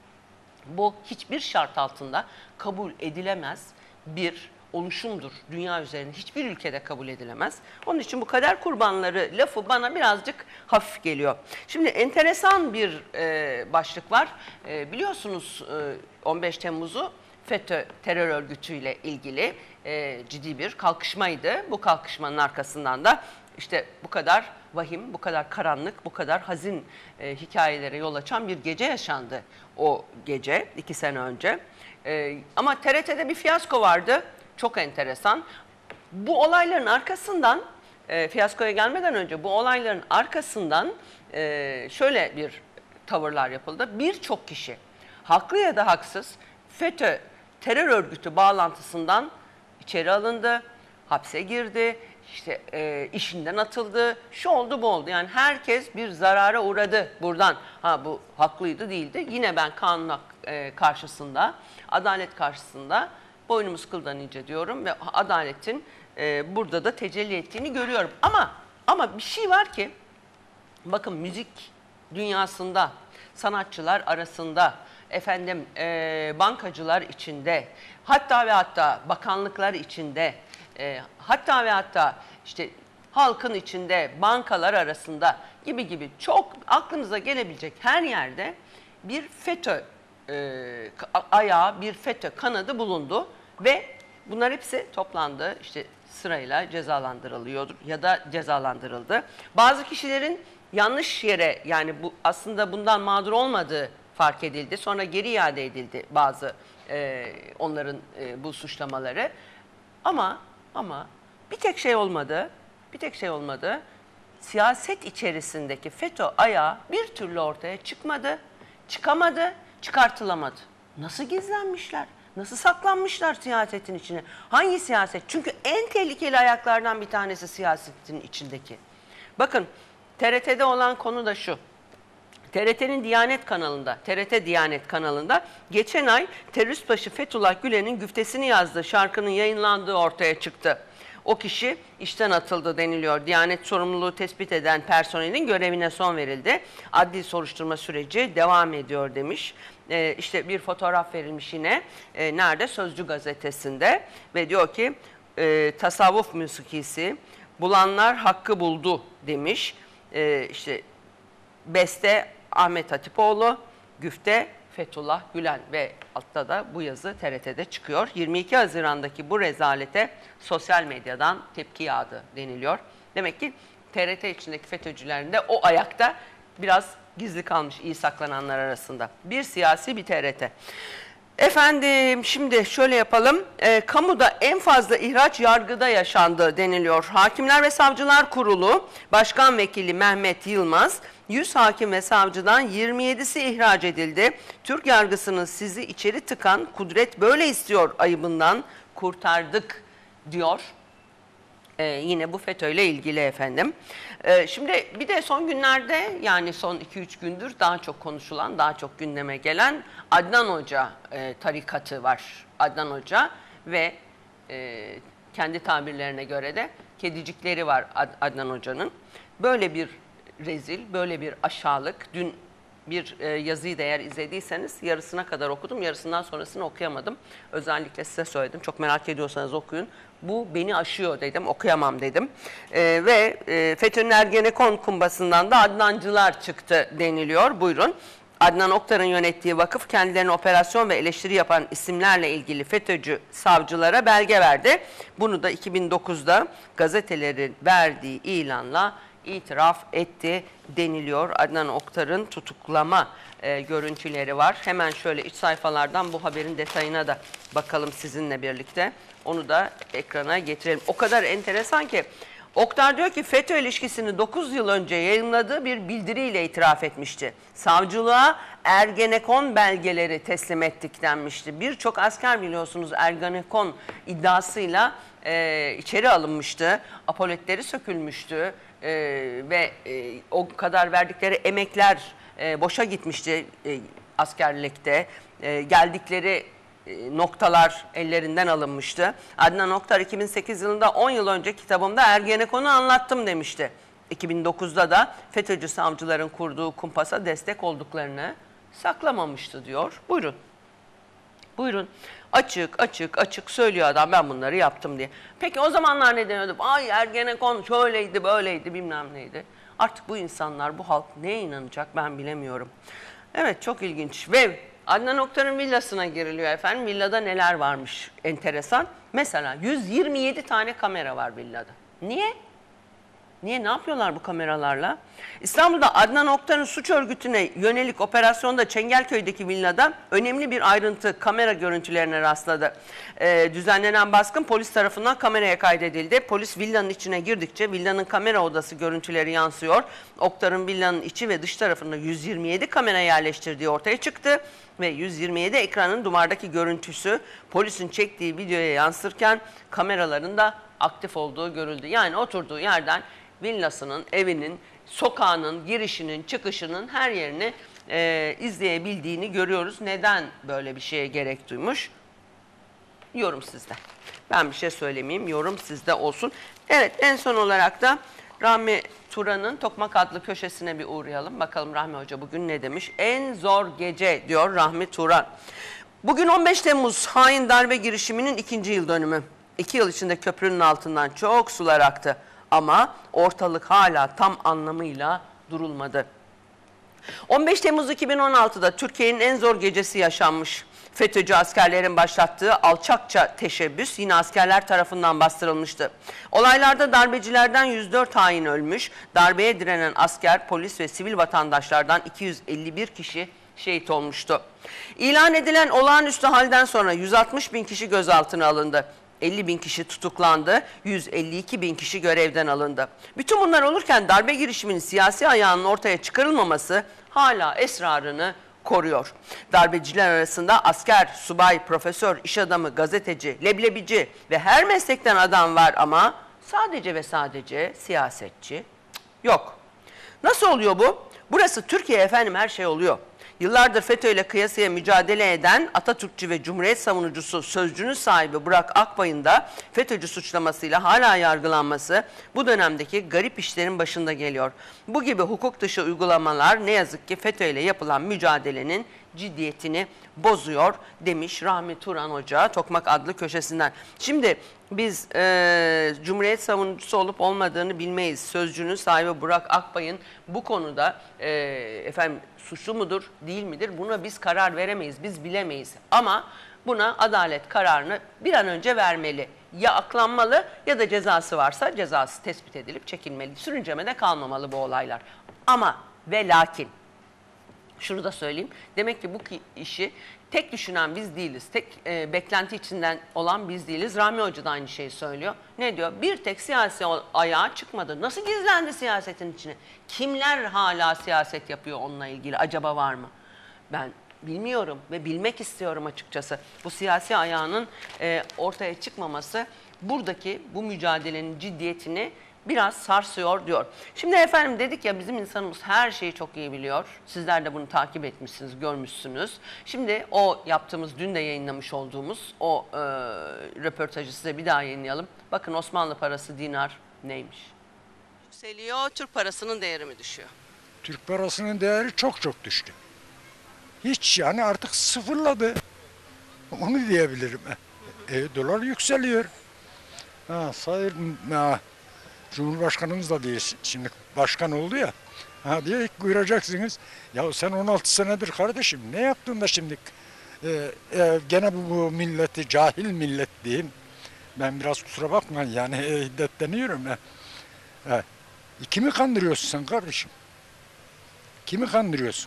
S1: Bu hiçbir şart altında kabul edilemez bir oluşumdur. Dünya üzerinde hiçbir ülkede kabul edilemez. Onun için bu kader kurbanları lafı bana birazcık hafif geliyor. Şimdi enteresan bir e, başlık var. E, biliyorsunuz e, on beş Temmuz'u FETÖ terör örgütüyle ilgili e, ciddi bir kalkışmaydı. Bu kalkışmanın arkasından da işte bu kadar vahim, bu kadar karanlık, bu kadar hazin e, hikayelere yol açan bir gece yaşandı o gece iki sene önce. E, ama T R T'de bir fiyasko vardı, çok enteresan. Bu olayların arkasından, e, fiyaskoya gelmeden önce bu olayların arkasından e, şöyle bir tavırlar yapıldı. Birçok kişi, haklı ya da haksız, FETÖ terör örgütü bağlantısından içeri alındı, hapse girdi, işte e, işinden atıldı, şu oldu bu oldu. Yani herkes bir zarara uğradı buradan. Ha bu haklıydı değildi. Yine ben kanun e, karşısında, adalet karşısında boynumuz kıldan ince diyorum ve adaletin e, burada da tecelli ettiğini görüyorum. Ama ama bir şey var ki, bakın müzik dünyasında, sanatçılar arasında, efendim e, bankacılar içinde, hatta ve hatta bakanlıklar içinde, e, hatta ve hatta işte halkın içinde, bankalar arasında gibi gibi çok aklınıza gelebilecek her yerde bir FETÖ e, ayağı, bir FETÖ kanadı bulundu ve bunlar hepsi toplandı, işte sırayla cezalandırılıyordur ya da cezalandırıldı. Bazı kişilerin yanlış yere, yani bu aslında bundan mağdur olmadığı fark edildi. Sonra geri iade edildi bazı e, onların e, bu suçlamaları. Ama ama bir tek şey olmadı. Bir tek şey olmadı. Siyaset içerisindeki FETÖ ayağı bir türlü ortaya çıkmadı. Çıkamadı, çıkartılamadı. Nasıl gizlenmişler? Nasıl saklanmışlar siyasetin içine? Hangi siyaset? Çünkü en tehlikeli ayaklardan bir tanesi siyasetin içindeki. Bakın T R T'de olan konu da şu. T R T'nin Diyanet kanalında, T R T Diyanet kanalında geçen ay terörist başı Fethullah Gülen'in güftesini yazdığı şarkının yayınlandığı ortaya çıktı. O kişi işten atıldı deniliyor. Diyanet sorumluluğu tespit eden personelin görevine son verildi. Adli soruşturma süreci devam ediyor demiş. Ee, işte bir fotoğraf verilmiş yine. Ee, nerede? Sözcü gazetesinde. Ve diyor ki e, tasavvuf müzikisi bulanlar hakkı buldu demiş. Ee, işte beste Ahmet Hatipoğlu, güfte Fethullah Gülen ve altta da bu yazı T R T'de çıkıyor. yirmi iki Haziran'daki bu rezalete sosyal medyadan tepki yağdı deniliyor. Demek ki T R T içindeki FETÖ'cülerin de o ayakta biraz gizli kalmış iyi saklananlar arasında. Bir siyasi bir T R T. Efendim şimdi şöyle yapalım. E, kamuda en fazla ihraç yargıda yaşandı deniliyor. Hakimler ve Savcılar Kurulu Başkan Vekili Mehmet Yılmaz, yüz hakim ve savcıdan yirmi yedisi ihraç edildi. Türk yargısının sizi içeri tıkan kudret böyle istiyor ayıbından kurtardık diyor. Ee, yine bu FETÖ ile ilgili efendim. Ee, şimdi bir de son günlerde yani son iki üç gündür daha çok konuşulan, daha çok gündeme gelen Adnan Hoca e, tarikatı var. Adnan Hoca ve e, kendi tabirlerine göre de kedicikleri var Ad Adnan Hoca'nın. Böyle bir rezil, böyle bir aşağılık. Dün bir e, yazıyı da eğer izlediyseniz yarısına kadar okudum, yarısından sonrasını okuyamadım. Özellikle size söyledim, çok merak ediyorsanız okuyun. Bu beni aşıyor dedim, okuyamam dedim. E, ve e, FETÖ'nün Ergenekon kumbasından da Adnancılar çıktı deniliyor. Buyurun. Adnan Oktar'ın yönettiği vakıf kendilerine operasyon ve eleştiri yapan isimlerle ilgili FETÖ'cü savcılara belge verdi. Bunu da iki bin dokuzda gazetelerin verdiği ilanla itiraf etti deniliyor. Adnan Oktar'ın tutuklama e, görüntüleri var. Hemen şöyle iç sayfalardan bu haberin detayına da bakalım sizinle birlikte. Onu da ekrana getirelim. O kadar enteresan ki Oktar diyor ki FETÖ ilişkisini dokuz yıl önce yayınladığı bir bildiriyle itiraf etmişti. Savcılığa Ergenekon belgeleri teslim ettik denmişti. Birçok asker biliyorsunuz Ergenekon iddiasıyla e, içeri alınmıştı. Apoletleri sökülmüştü. Ee, ve e, o kadar verdikleri emekler e, boşa gitmişti e, askerlikte. E, geldikleri e, noktalar ellerinden alınmıştı. Adnan Oktar iki bin sekiz yılında on yıl önce kitabımda Ergenekon'u anlattım demişti. iki bin dokuzda da FETÖ'cü savcıların kurduğu kumpasa destek olduklarını saklamamıştı diyor. Buyurun. Buyurun. Açık açık açık söylüyor adam ben bunları yaptım diye. Peki o zamanlar ne deniyordu? Ay Ergenekon şöyleydi böyleydi bilmem neydi. Artık bu insanlar bu halk neye inanacak ben bilemiyorum. Evet çok ilginç ve Adnan Oktar'ın villasına giriliyor efendim. Villada neler varmış enteresan. Mesela yüz yirmi yedi tane kamera var villada. Niye? Niye? Ne yapıyorlar bu kameralarla? İstanbul'da Adnan Oktar'ın suç örgütüne yönelik operasyonda Çengelköy'deki villada önemli bir ayrıntı kamera görüntülerine rastladı. Ee, düzenlenen baskın polis tarafından kameraya kaydedildi. Polis villanın içine girdikçe villanın kamera odası görüntüleri yansıyor. Oktar'ın villanın içi ve dış tarafında yüz yirmi yedi kamera yerleştirdiği ortaya çıktı. Ve yüz yirmi yedi ekranın duvardaki görüntüsü polisin çektiği videoya yansırken kameraların da aktif olduğu görüldü. Yani oturduğu yerden villasının, evinin, sokağının, girişinin, çıkışının her yerini e, izleyebildiğini görüyoruz. Neden böyle bir şeye gerek duymuş? Yorum sizde. Ben bir şey söylemeyeyim, yorum sizde olsun. Evet, en son olarak da Rahmi Turan'ın Tokmak adlı köşesine bir uğrayalım. Bakalım Rahmi Hoca bugün ne demiş? En zor gece diyor Rahmi Turan. Bugün on beş Temmuz hain darbe girişiminin ikinci yıl dönümü. İki yıl içinde köprünün altından çok sular aktı. Ama ortalık hala tam anlamıyla durulmadı. on beş Temmuz iki bin on altıda Türkiye'nin en zor gecesi yaşanmış. FETÖ'cü askerlerin başlattığı alçakça teşebbüs yine askerler tarafından bastırılmıştı. Olaylarda darbecilerden yüz dört hain ölmüş, darbeye direnen asker, polis ve sivil vatandaşlardan iki yüz elli bir kişi şehit olmuştu. İlan edilen olağanüstü halden sonra yüz altmış bin kişi gözaltına alındı. elli bin kişi tutuklandı, yüz elli iki bin kişi görevden alındı. Bütün bunlar olurken darbe girişiminin siyasi ayağının ortaya çıkarılmaması hala esrarını koruyor. Darbeciler arasında asker, subay, profesör, iş adamı, gazeteci, leblebici ve her meslekten adam var ama sadece ve sadece siyasetçi yok. Nasıl oluyor bu? Burası Türkiye efendim, her şey oluyor. Yıllardır FETÖ ile kıyasıya mücadele eden Atatürkçü ve Cumhuriyet savunucusu Sözcü'nün sahibi Burak Akbay'ın da FETÖ'cü suçlamasıyla hala yargılanması bu dönemdeki garip işlerin başında geliyor. Bu gibi hukuk dışı uygulamalar ne yazık ki FETÖ ile yapılan mücadelenin ciddiyetini bozuyor demiş Rahmi Turan Hoca Tokmak adlı köşesinden. Şimdi biz e, Cumhuriyet savunucusu olup olmadığını bilmeyiz. Sözcü'nün sahibi Burak Akbay'ın bu konuda e, efendim suçlu mudur değil midir, buna biz karar veremeyiz, biz bilemeyiz. Ama buna adalet kararını bir an önce vermeli. Ya aklanmalı ya da cezası varsa cezası tespit edilip çekilmeli. Sürüncemede kalmamalı bu olaylar. Ama ve lakin şunu da söyleyeyim. Demek ki bu işi tek düşünen biz değiliz. Tek e, beklenti içinden olan biz değiliz. Rahmi Hoca da aynı şeyi söylüyor. Ne diyor? Bir tek siyasi ayağa çıkmadı. Nasıl gizlendi siyasetin içine? Kimler hala siyaset yapıyor onunla ilgili? Acaba var mı? Ben bilmiyorum ve bilmek istiyorum açıkçası. Bu siyasi ayağının e, ortaya çıkmaması buradaki bu mücadelenin ciddiyetini biraz sarsıyor diyor. Şimdi efendim dedik ya, bizim insanımız her şeyi çok iyi biliyor. Sizler de bunu takip etmişsiniz, görmüşsünüz. Şimdi o yaptığımız, dün de yayınlamış olduğumuz o e, röportajı size bir daha yayınlayalım. Bakın, Osmanlı parası dinar neymiş? Yükseliyor, Türk parasının değeri mi düşüyor?
S12: Türk parasının değeri çok çok düştü. Hiç, yani artık sıfırladı. Onu diyebilirim. E, dolar yükseliyor. Ha, sayır, ha, Cumhurbaşkanımız da değil, şimdi başkan oldu ya. Ha diye buyuracaksınız. Ya sen on altı senedir kardeşim ne yaptın da şimdi e, e, gene bu, bu milleti, cahil millet diyeyim. Ben biraz kusura bakma yani e, hiddetleniyorum. E. E, kimi kandırıyorsun sen kardeşim? Kimi kandırıyorsun?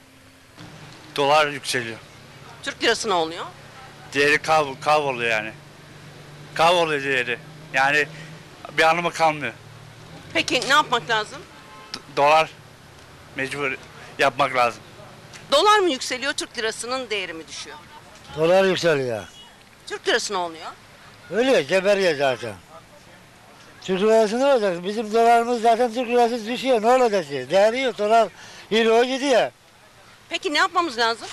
S13: Dolar yükseliyor.
S1: Türk lirası ne oluyor?
S13: Değeri kav, kavroluyor yani. Kavroluyor değeri. Yani bir anlamı kalmıyor.
S1: Peki ne yapmak lazım?
S13: D- dolar mecbur yapmak lazım.
S1: Dolar mı yükseliyor, Türk lirasının değeri mi düşüyor?
S14: Dolar yükseliyor.
S1: Türk lirası ne oluyor?
S14: Öyle geberiyor zaten. Türk lirası ne olacak? Bizim dolarımız zaten Türk lirası düşüyor. Ne olacak ki? Değeri yok. Dolar euro gidiyor.
S1: Peki ne yapmamız lazım?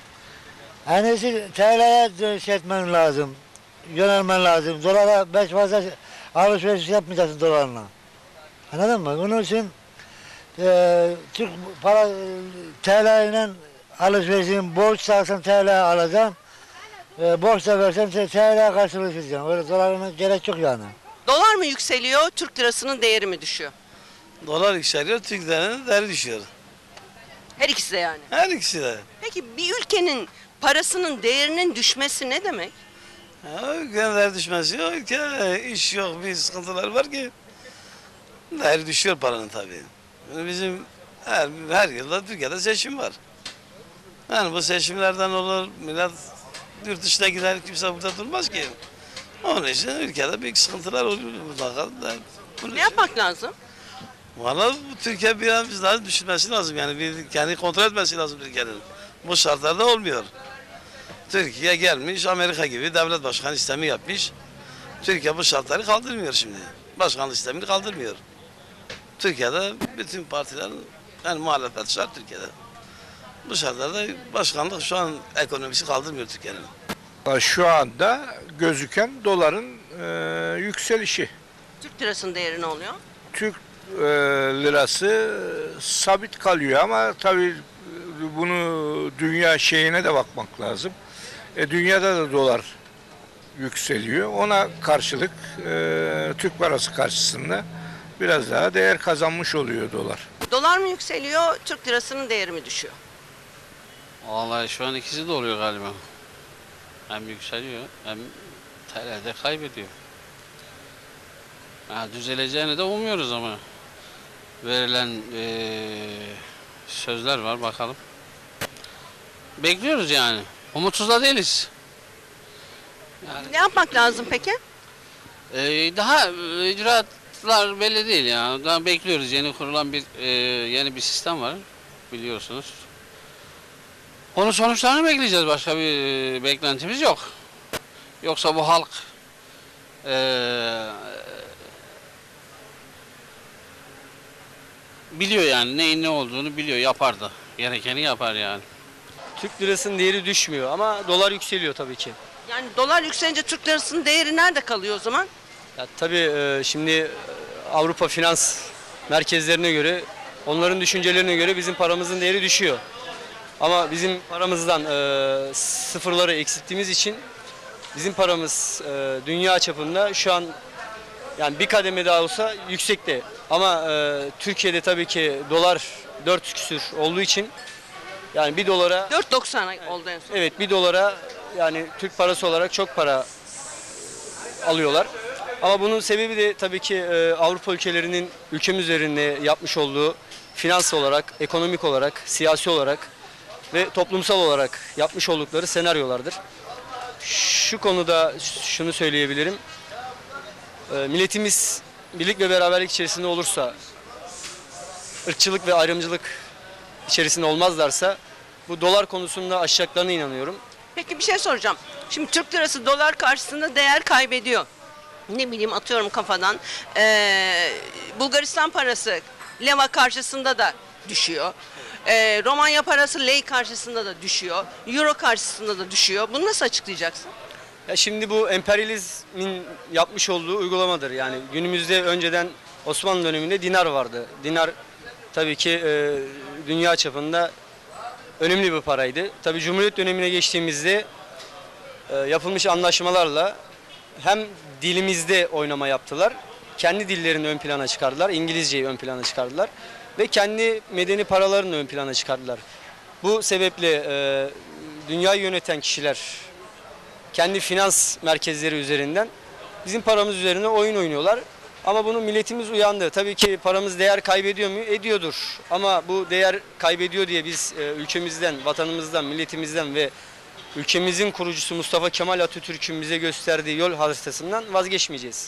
S14: En iyisi T L'ye şey etmen lazım. Yönelmen lazım. Dolara beş fazla alışveriş yapmayacaksın dolarla. Anladın mı? Bunun için e, Türk para T L ile alışverişini borç sarsan T L alacaksın. E, borç da versen T L karşılaşacaksın. Öyle dolarına gerek yok yani.
S1: Dolar mı yükseliyor, Türk lirasının değeri mi düşüyor?
S15: Dolar yükseliyor, Türk lirasının değeri düşüyor.
S1: Her ikisi de yani.
S15: Her ikisi de.
S1: Peki bir ülkenin parasının değerinin düşmesi ne demek?
S15: Ya, ülkenin değeri düşmesi yok. Ülke iş yok, bir sıkıntılar var ki. Değeri düşüyor paranın tabii. Yani bizim her, her yılda Türkiye'de seçim var. Yani bu seçimlerden olur, millet yurt dışına gider, kimse burada durmaz ki. Onun için ülkede büyük sıkıntılar oluyor mutlaka.
S1: Ne yapmak lazım?
S15: Vallahi bu Türkiye bir an biz daha düşünmesi lazım, yani bir kendi kontrol etmesi lazım Türkiye'nin. Bu şartlarda olmuyor. Türkiye gelmiş Amerika gibi devlet başkanı sistemi yapmış. Türkiye bu şartları kaldırmıyor şimdi. Başkanlık sistemini kaldırmıyor. Türkiye'de bütün partilerin, yani muhalefet şart Türkiye'de. Bu şartlarda başkanlık şu an ekonomisi kaldırmıyor Türkiye'nin.
S16: Şu anda gözüken doların e, yükselişi.
S1: Türk lirasının değeri ne oluyor?
S16: Türk e, lirası sabit kalıyor ama tabii bunu dünya şeyine de bakmak lazım. E, dünyada da dolar yükseliyor. Ona karşılık e, Türk parası karşısında biraz daha değer kazanmış oluyor dolar.
S1: Dolar mı yükseliyor, Türk lirasının değeri mi düşüyor?
S17: Vallahi şu an ikisi de oluyor galiba. Hem yükseliyor hem T L'de kaybediyor. Ha, düzeleceğini de umuyoruz ama verilen ee, sözler var, bakalım. Bekliyoruz yani. Umutsuz da değiliz. Yani,
S1: ne yapmak lazım peki?
S17: Ee, daha icraatlar belli değil ya. Daha bekliyoruz. Yeni kurulan bir e, yeni bir sistem var, biliyorsunuz. Onun sonuçlarını bekleyeceğiz. Başka bir e, beklentimiz yok. Yoksa bu halk e, biliyor yani neyin ne olduğunu biliyor, yapar da. Gerekeni yapar yani.
S18: Türk lirasının değeri düşmüyor ama dolar yükseliyor tabii ki.
S1: Yani dolar yükselince Türk lirasının değeri nerede kalıyor o zaman?
S18: Ya tabii e, şimdi e, Avrupa finans merkezlerine göre, onların düşüncelerine göre bizim paramızın değeri düşüyor. Ama bizim paramızdan e, sıfırları eksilttiğimiz için bizim paramız e, dünya çapında şu an yani bir kademe daha olsa yüksekte. Ama e, Türkiye'de tabii ki dolar dört küsür olduğu için yani bir dolara
S1: dört doksan oldu en son.
S18: Evet, bir dolara yani Türk parası olarak çok para alıyorlar. Ama bunun sebebi de tabii ki e, Avrupa ülkelerinin ülkemiz üzerinde yapmış olduğu finans olarak, ekonomik olarak, siyasi olarak ve toplumsal olarak yapmış oldukları senaryolardır. Şu konuda şunu söyleyebilirim. E, milletimiz birlik ve beraberlik içerisinde olursa, ırkçılık ve ayrımcılık içerisinde olmazlarsa bu dolar konusunda aşacaklarına inanıyorum.
S1: Peki bir şey soracağım. Şimdi Türk lirası dolar karşısında değer kaybediyor. Ne bileyim atıyorum kafadan. Ee, Bulgaristan parası leva karşısında da düşüyor. Ee, Romanya parası lei karşısında da düşüyor. Euro karşısında da düşüyor. Bunu nasıl açıklayacaksın?
S18: Ya şimdi bu emperyalizmin yapmış olduğu uygulamadır. Yani günümüzde önceden Osmanlı döneminde dinar vardı. Dinar tabii ki e, dünya çapında önemli bir paraydı. Tabii Cumhuriyet dönemine geçtiğimizde e, yapılmış anlaşmalarla hem dilimizde oynama yaptılar, kendi dillerini ön plana çıkardılar, İngilizceyi ön plana çıkardılar ve kendi medeni paralarını ön plana çıkardılar. Bu sebeple e, dünyayı yöneten kişiler kendi finans merkezleri üzerinden bizim paramız üzerine oyun oynuyorlar. Ama bunu milletimiz uyandı. Tabii ki paramız değer kaybediyor mu? Ediyordur. Ama bu değer kaybediyor diye biz e, ülkemizden, vatanımızdan, milletimizden ve ülkemizin kurucusu Mustafa Kemal Atatürk'ün bize gösterdiği yol haritasından vazgeçmeyeceğiz.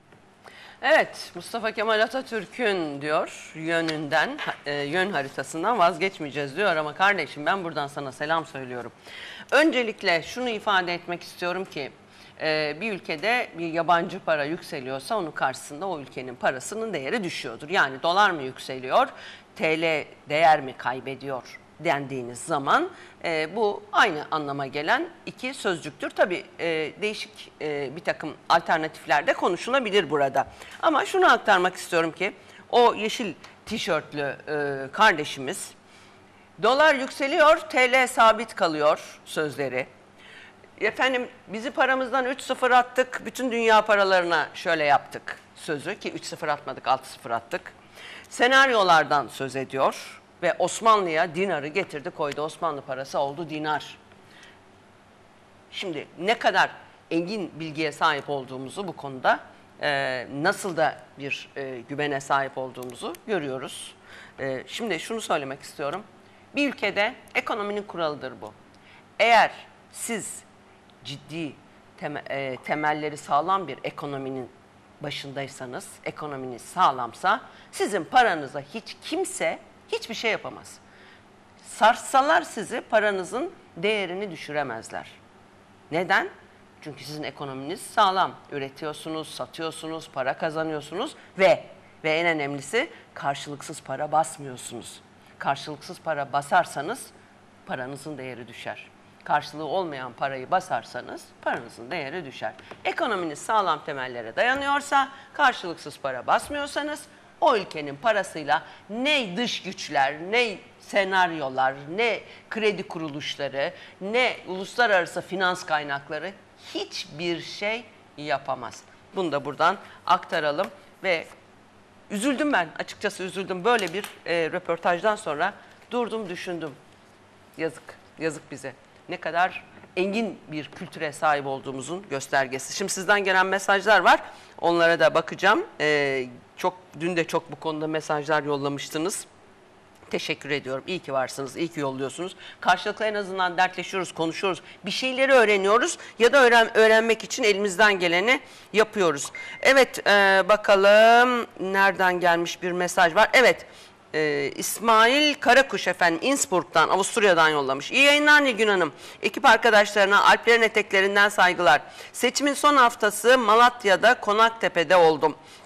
S1: Evet, Mustafa Kemal Atatürk'ün diyor yönünden, e, yön haritasından vazgeçmeyeceğiz diyor ama kardeşim ben buradan sana selam söylüyorum. Öncelikle şunu ifade etmek istiyorum ki e, bir ülkede bir yabancı para yükseliyorsa onun karşısında o ülkenin parasının değeri düşüyordur. Yani dolar mı yükseliyor, T L değer mi kaybediyor dendiğiniz zaman e, bu aynı anlama gelen iki sözcüktür. Tabii e, değişik e, bir takım alternatifler de konuşulabilir burada. Ama şunu aktarmak istiyorum ki o yeşil tişörtlü e, kardeşimiz dolar yükseliyor, T L sabit kalıyor sözleri. Efendim bizi paramızdan üç sıfır attık, bütün dünya paralarına şöyle yaptık sözü ki üç sıfır atmadık, altı sıfır attık. Senaryolardan söz ediyor. Ve Osmanlı'ya dinarı getirdi koydu. Osmanlı parası oldu dinar. Şimdi ne kadar engin bilgiye sahip olduğumuzu bu konuda e, nasıl da bir e, güvene sahip olduğumuzu görüyoruz. E, şimdi şunu söylemek istiyorum. Bir ülkede ekonominin kuralıdır bu. Eğer siz ciddi tem e, temelleri sağlam bir ekonominin başındaysanız, ekonominiz sağlamsa sizin paranıza hiç kimse hiçbir şey yapamaz. Sarsalar sizi paranızın değerini düşüremezler. Neden? Çünkü sizin ekonominiz sağlam. Üretiyorsunuz, satıyorsunuz, para kazanıyorsunuz ve ve en önemlisi karşılıksız para basmıyorsunuz. Karşılıksız para basarsanız paranızın değeri düşer. Karşılığı olmayan parayı basarsanız paranızın değeri düşer. Ekonominiz sağlam temellere dayanıyorsa, karşılıksız para basmıyorsanız o ülkenin parasıyla ne dış güçler, ne senaryolar, ne kredi kuruluşları, ne uluslararası finans kaynakları hiçbir şey yapamaz. Bunu da buradan aktaralım ve üzüldüm ben, açıkçası üzüldüm. Böyle bir e, röportajdan sonra durdum, düşündüm. Yazık, yazık bize. Ne kadar engin bir kültüre sahip olduğumuzun göstergesi. Şimdi sizden gelen mesajlar var. Onlara da bakacağım. Ee, çok dün de çok bu konuda mesajlar yollamıştınız. Teşekkür ediyorum. İyi ki varsınız, iyi ki yolluyorsunuz. Karşılıklı en azından dertleşiyoruz, konuşuyoruz. Bir şeyleri öğreniyoruz ya da öğren öğrenmek için elimizden geleni yapıyoruz. Evet, e, bakalım nereden gelmiş bir mesaj var. Evet. Ee, İsmail Karakuş efendim Innsbruck'tan, Avusturya'dan yollamış. İyi yayınlar Nilgün Hanım. Ekip arkadaşlarına Alplerin eteklerinden saygılar. Seçimin son haftası Malatya'da Konaktepe'de oldum.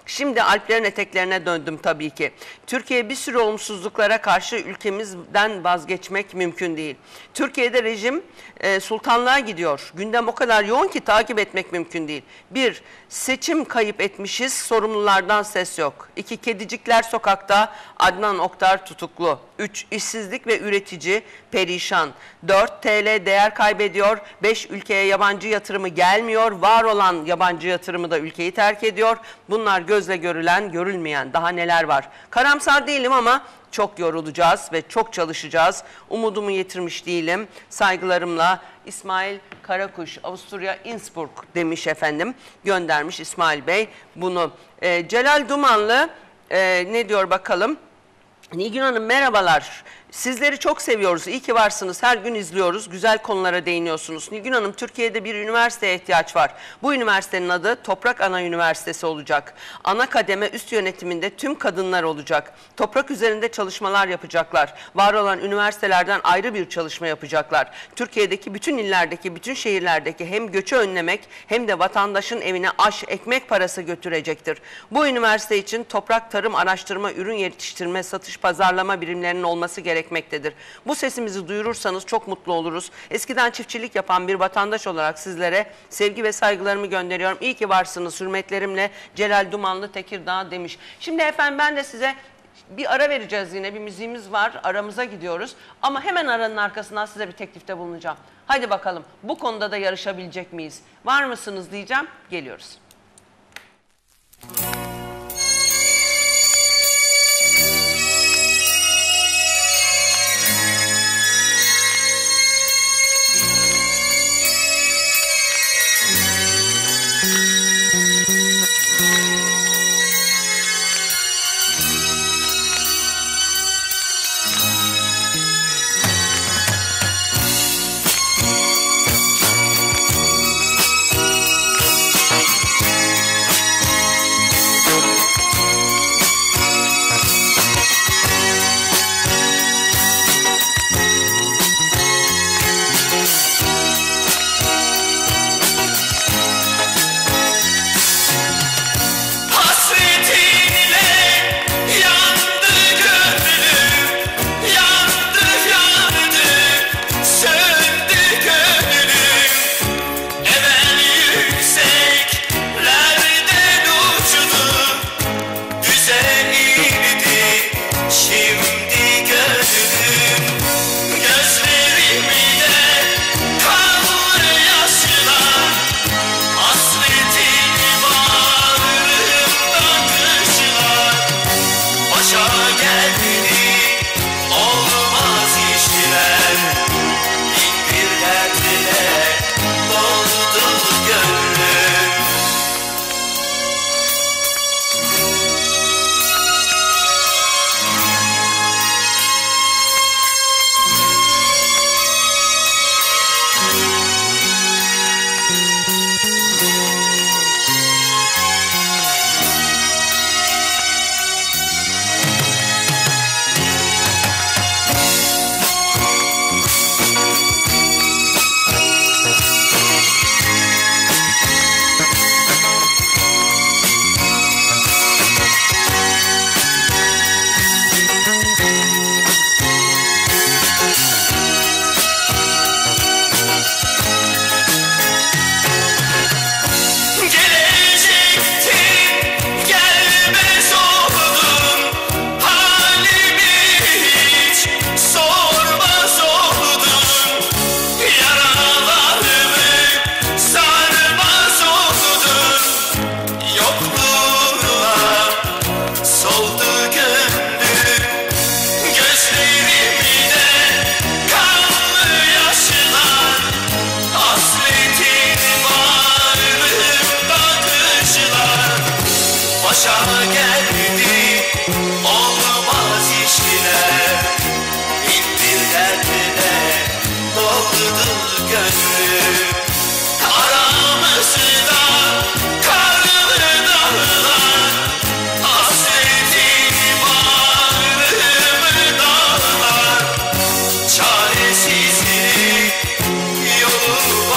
S1: Şimdi Alplerin eteklerine döndüm tabii ki. Türkiye bir sürü olumsuzluklara karşı ülkemizden vazgeçmek mümkün değil. Türkiye'de rejim e, sultanlığa gidiyor. Gündem o kadar yoğun ki takip etmek mümkün değil. Bir, seçim kayıp etmişiz, sorumlulardan ses yok. İki, kedicikler sokakta, Adnan Oktar tutuklu. Üç, işsizlik ve üretici perişan. Dört, T L değer kaybediyor. Beş, ülkeye yabancı yatırımı gelmiyor. Var olan yabancı yatırımı da ülkeyi terk ediyor. Bunlar gözle görülen, görülmeyen. Daha neler var? Karamsar değilim ama çok yorulacağız ve çok çalışacağız. Umudumu yitirmiş değilim. Saygılarımla İsmail Karakuş, Avusturya Innsbruck demiş efendim. Göndermiş İsmail Bey bunu. Ee, Celal Dumanlı e, ne diyor bakalım? Nilgün Hanım merhabalar. Sizleri çok seviyoruz. İyi ki varsınız. Her gün izliyoruz. Güzel konulara değiniyorsunuz. Nilgün Hanım, Türkiye'de bir üniversiteye ihtiyaç var. Bu üniversitenin adı Toprak Ana Üniversitesi olacak. Ana kademe üst yönetiminde tüm kadınlar olacak. Toprak üzerinde çalışmalar yapacaklar. Var olan üniversitelerden ayrı bir çalışma yapacaklar. Türkiye'deki bütün illerdeki, bütün şehirlerdeki hem göçü önlemek hem de vatandaşın evine aş, ekmek parası götürecektir. Bu üniversite için toprak, tarım, araştırma, ürün yetiştirme, satış, pazarlama birimlerinin olması gerekir. Gerekmektedir. Bu sesimizi duyurursanız çok mutlu oluruz. Eskiden çiftçilik yapan bir vatandaş olarak sizlere sevgi ve saygılarımı gönderiyorum. İyi ki varsınız. Hürmetlerimle Celal Dumanlı Tekirdağ demiş. Şimdi efendim ben de size bir ara vereceğiz yine. Bir müziğimiz var. Aramıza gidiyoruz. Ama hemen aranın arkasından size bir teklifte bulunacağım. Hadi bakalım bu konuda da yarışabilecek miyiz? Var mısınız diyeceğim. Geliyoruz.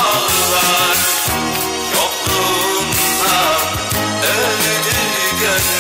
S19: Gönlüm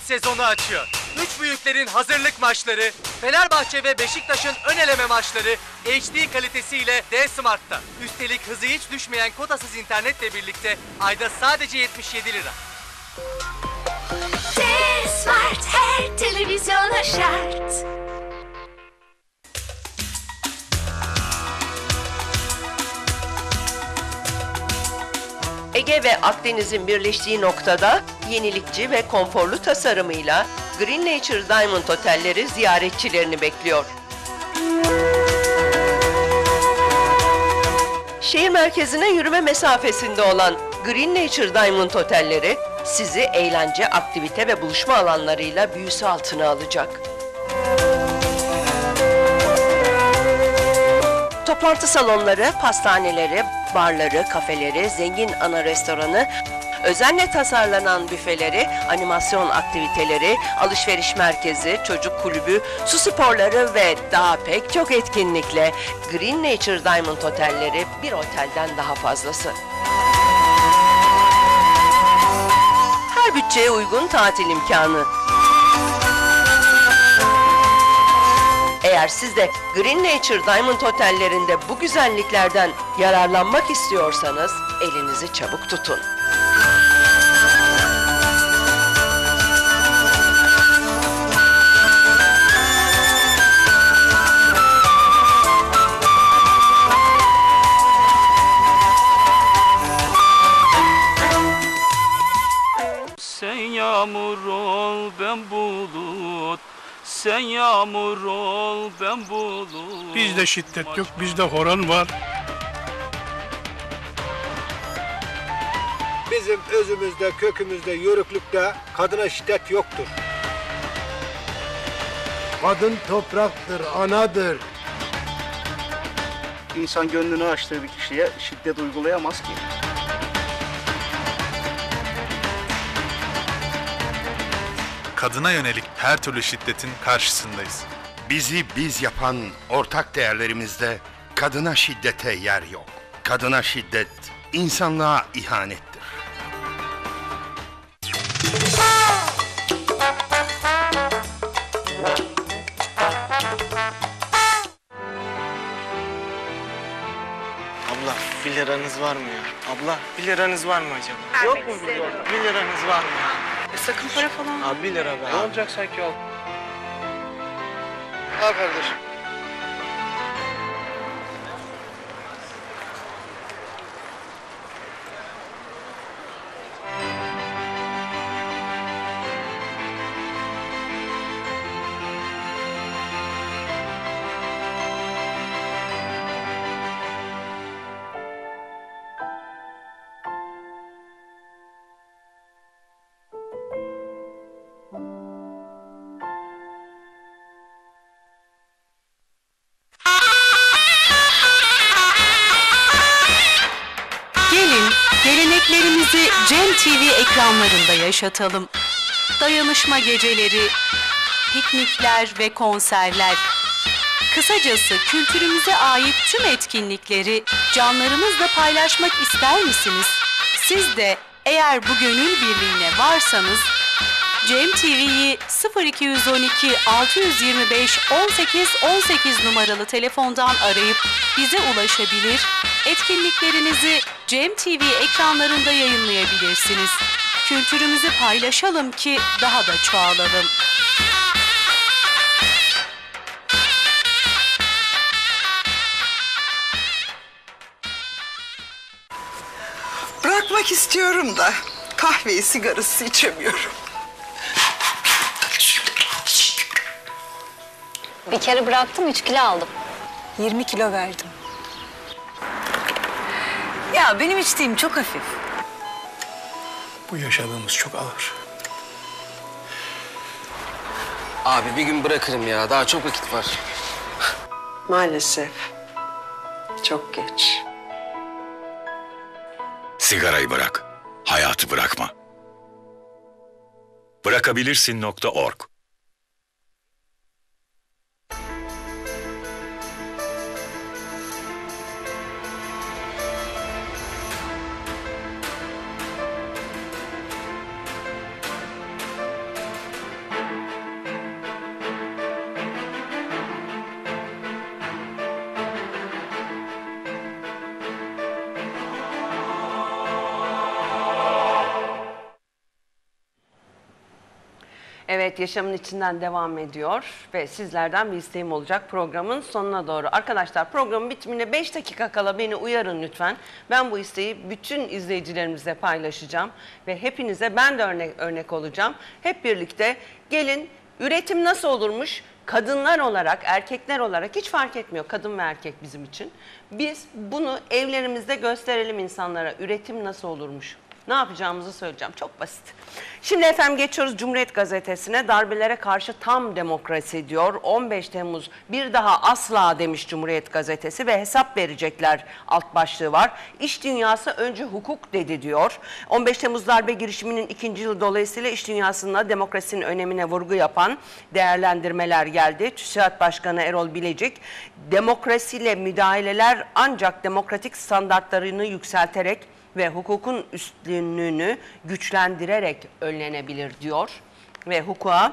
S19: sezonu açıyor. Üç büyüklerin hazırlık maçları, Fenerbahçe ve Beşiktaş'ın ön eleme maçları H D kalitesiyle D-Smart'ta. Üstelik hızı hiç düşmeyen kotasız internetle birlikte ayda sadece yetmiş yedi lira.
S11: D-Smart her televizyona şart.
S1: Ege ve Akdeniz'in birleştiği noktada yenilikçi ve konforlu tasarımıyla Green Nature Diamond Otelleri ziyaretçilerini bekliyor. Şehir merkezine yürüme mesafesinde olan Green Nature Diamond Otelleri sizi eğlence, aktivite ve buluşma alanlarıyla büyüsü altına alacak. Toplantı salonları, pastaneleri, barları, kafeleri, zengin ana restoranı, özenle tasarlanan büfeleri, animasyon aktiviteleri, alışveriş merkezi, çocuk kulübü, su sporları ve daha pek çok etkinlikle Green Nature Diamond Otelleri bir otelden daha fazlası. Her bütçeye uygun tatil imkanı. Eğer siz de Green Nature Diamond Otellerinde bu güzelliklerden yararlanmak istiyorsanız elinizi çabuk tutun.
S20: Sen yağmur ol ben bulut, sen yağmur ol ben bulut.
S21: Bizde şiddet yok, bizde horon var.
S22: Bizim özümüzde, kökümüzde, yörüklükte kadına şiddet yoktur. Kadın topraktır, anadır.
S23: İnsan gönlünü açtığı bir kişiye şiddet uygulayamaz ki.
S24: Kadına yönelik her türlü şiddetin karşısındayız.
S25: Bizi biz yapan ortak değerlerimizde kadına şiddete yer yok. Kadına şiddet insanlığa ihanettir.
S26: Abla bir liranız var mı ya? Abla bir liranız var mı acaba? Yok mu bir lira? Bir liranız var mı ya?
S27: E sakın para falan.
S26: Abi bir lira be.
S22: Ne olacak sanki al. Al kardeşim.
S28: Gelin, geleneklerimizi Cem T V ekranlarında yaşatalım. Dayanışma geceleri, piknikler ve konserler. Kısacası kültürümüze ait tüm etkinlikleri canlarımızla paylaşmak ister misiniz? Siz de eğer bu gönül birliğine varsanız Cem T V'yi sıfır iki yüz on iki altı yüz yirmi beş on sekiz on sekiz numaralı telefondan arayıp bize ulaşabilir, etkinliklerinizi Cem T V ekranlarında yayınlayabilirsiniz. Kültürümüzü paylaşalım ki daha da çoğalalım.
S29: Bırakmak istiyorum da kahveyi sigarası içemiyorum.
S30: Bir kere bıraktım, üç kilo aldım.
S29: yirmi kilo verdim.
S30: Ya benim içtiğim çok hafif.
S21: Bu yaşadığımız çok ağır.
S31: Abi bir gün bırakırım ya. Daha çok vakit var.
S29: Maalesef. Çok geç.
S32: Sigarayı bırak. Hayatı bırakma. Bırakabilirsin nokta org
S1: Evet, yaşamın içinden devam ediyor ve sizlerden bir isteğim olacak programın sonuna doğru. Arkadaşlar, programın bitimine beş dakika kala beni uyarın lütfen. Ben bu isteği bütün izleyicilerimize paylaşacağım ve hepinize ben de örnek, örnek olacağım. Hep birlikte gelin, üretim nasıl olurmuş? Kadınlar olarak, erkekler olarak hiç fark etmiyor, kadın ve erkek bizim için. Biz bunu evlerimizde gösterelim insanlara, üretim nasıl olurmuş? Ne yapacağımızı söyleyeceğim. Çok basit. Şimdi efendim geçiyoruz Cumhuriyet Gazetesi'ne. Darbelere karşı tam demokrasi diyor. on beş Temmuz bir daha asla demiş Cumhuriyet Gazetesi ve hesap verecekler alt başlığı var. İş dünyası önce hukuk dedi diyor. on beş Temmuz darbe girişiminin ikinci yılı dolayısıyla iş dünyasında demokrasinin önemine vurgu yapan değerlendirmeler geldi. TÜSİAD Başkanı Erol Bilecik, demokrasiyle müdahaleler ancak demokratik standartlarını yükselterek ve hukukun üstünlüğünü güçlendirerek önlenebilir diyor. Ve hukuka,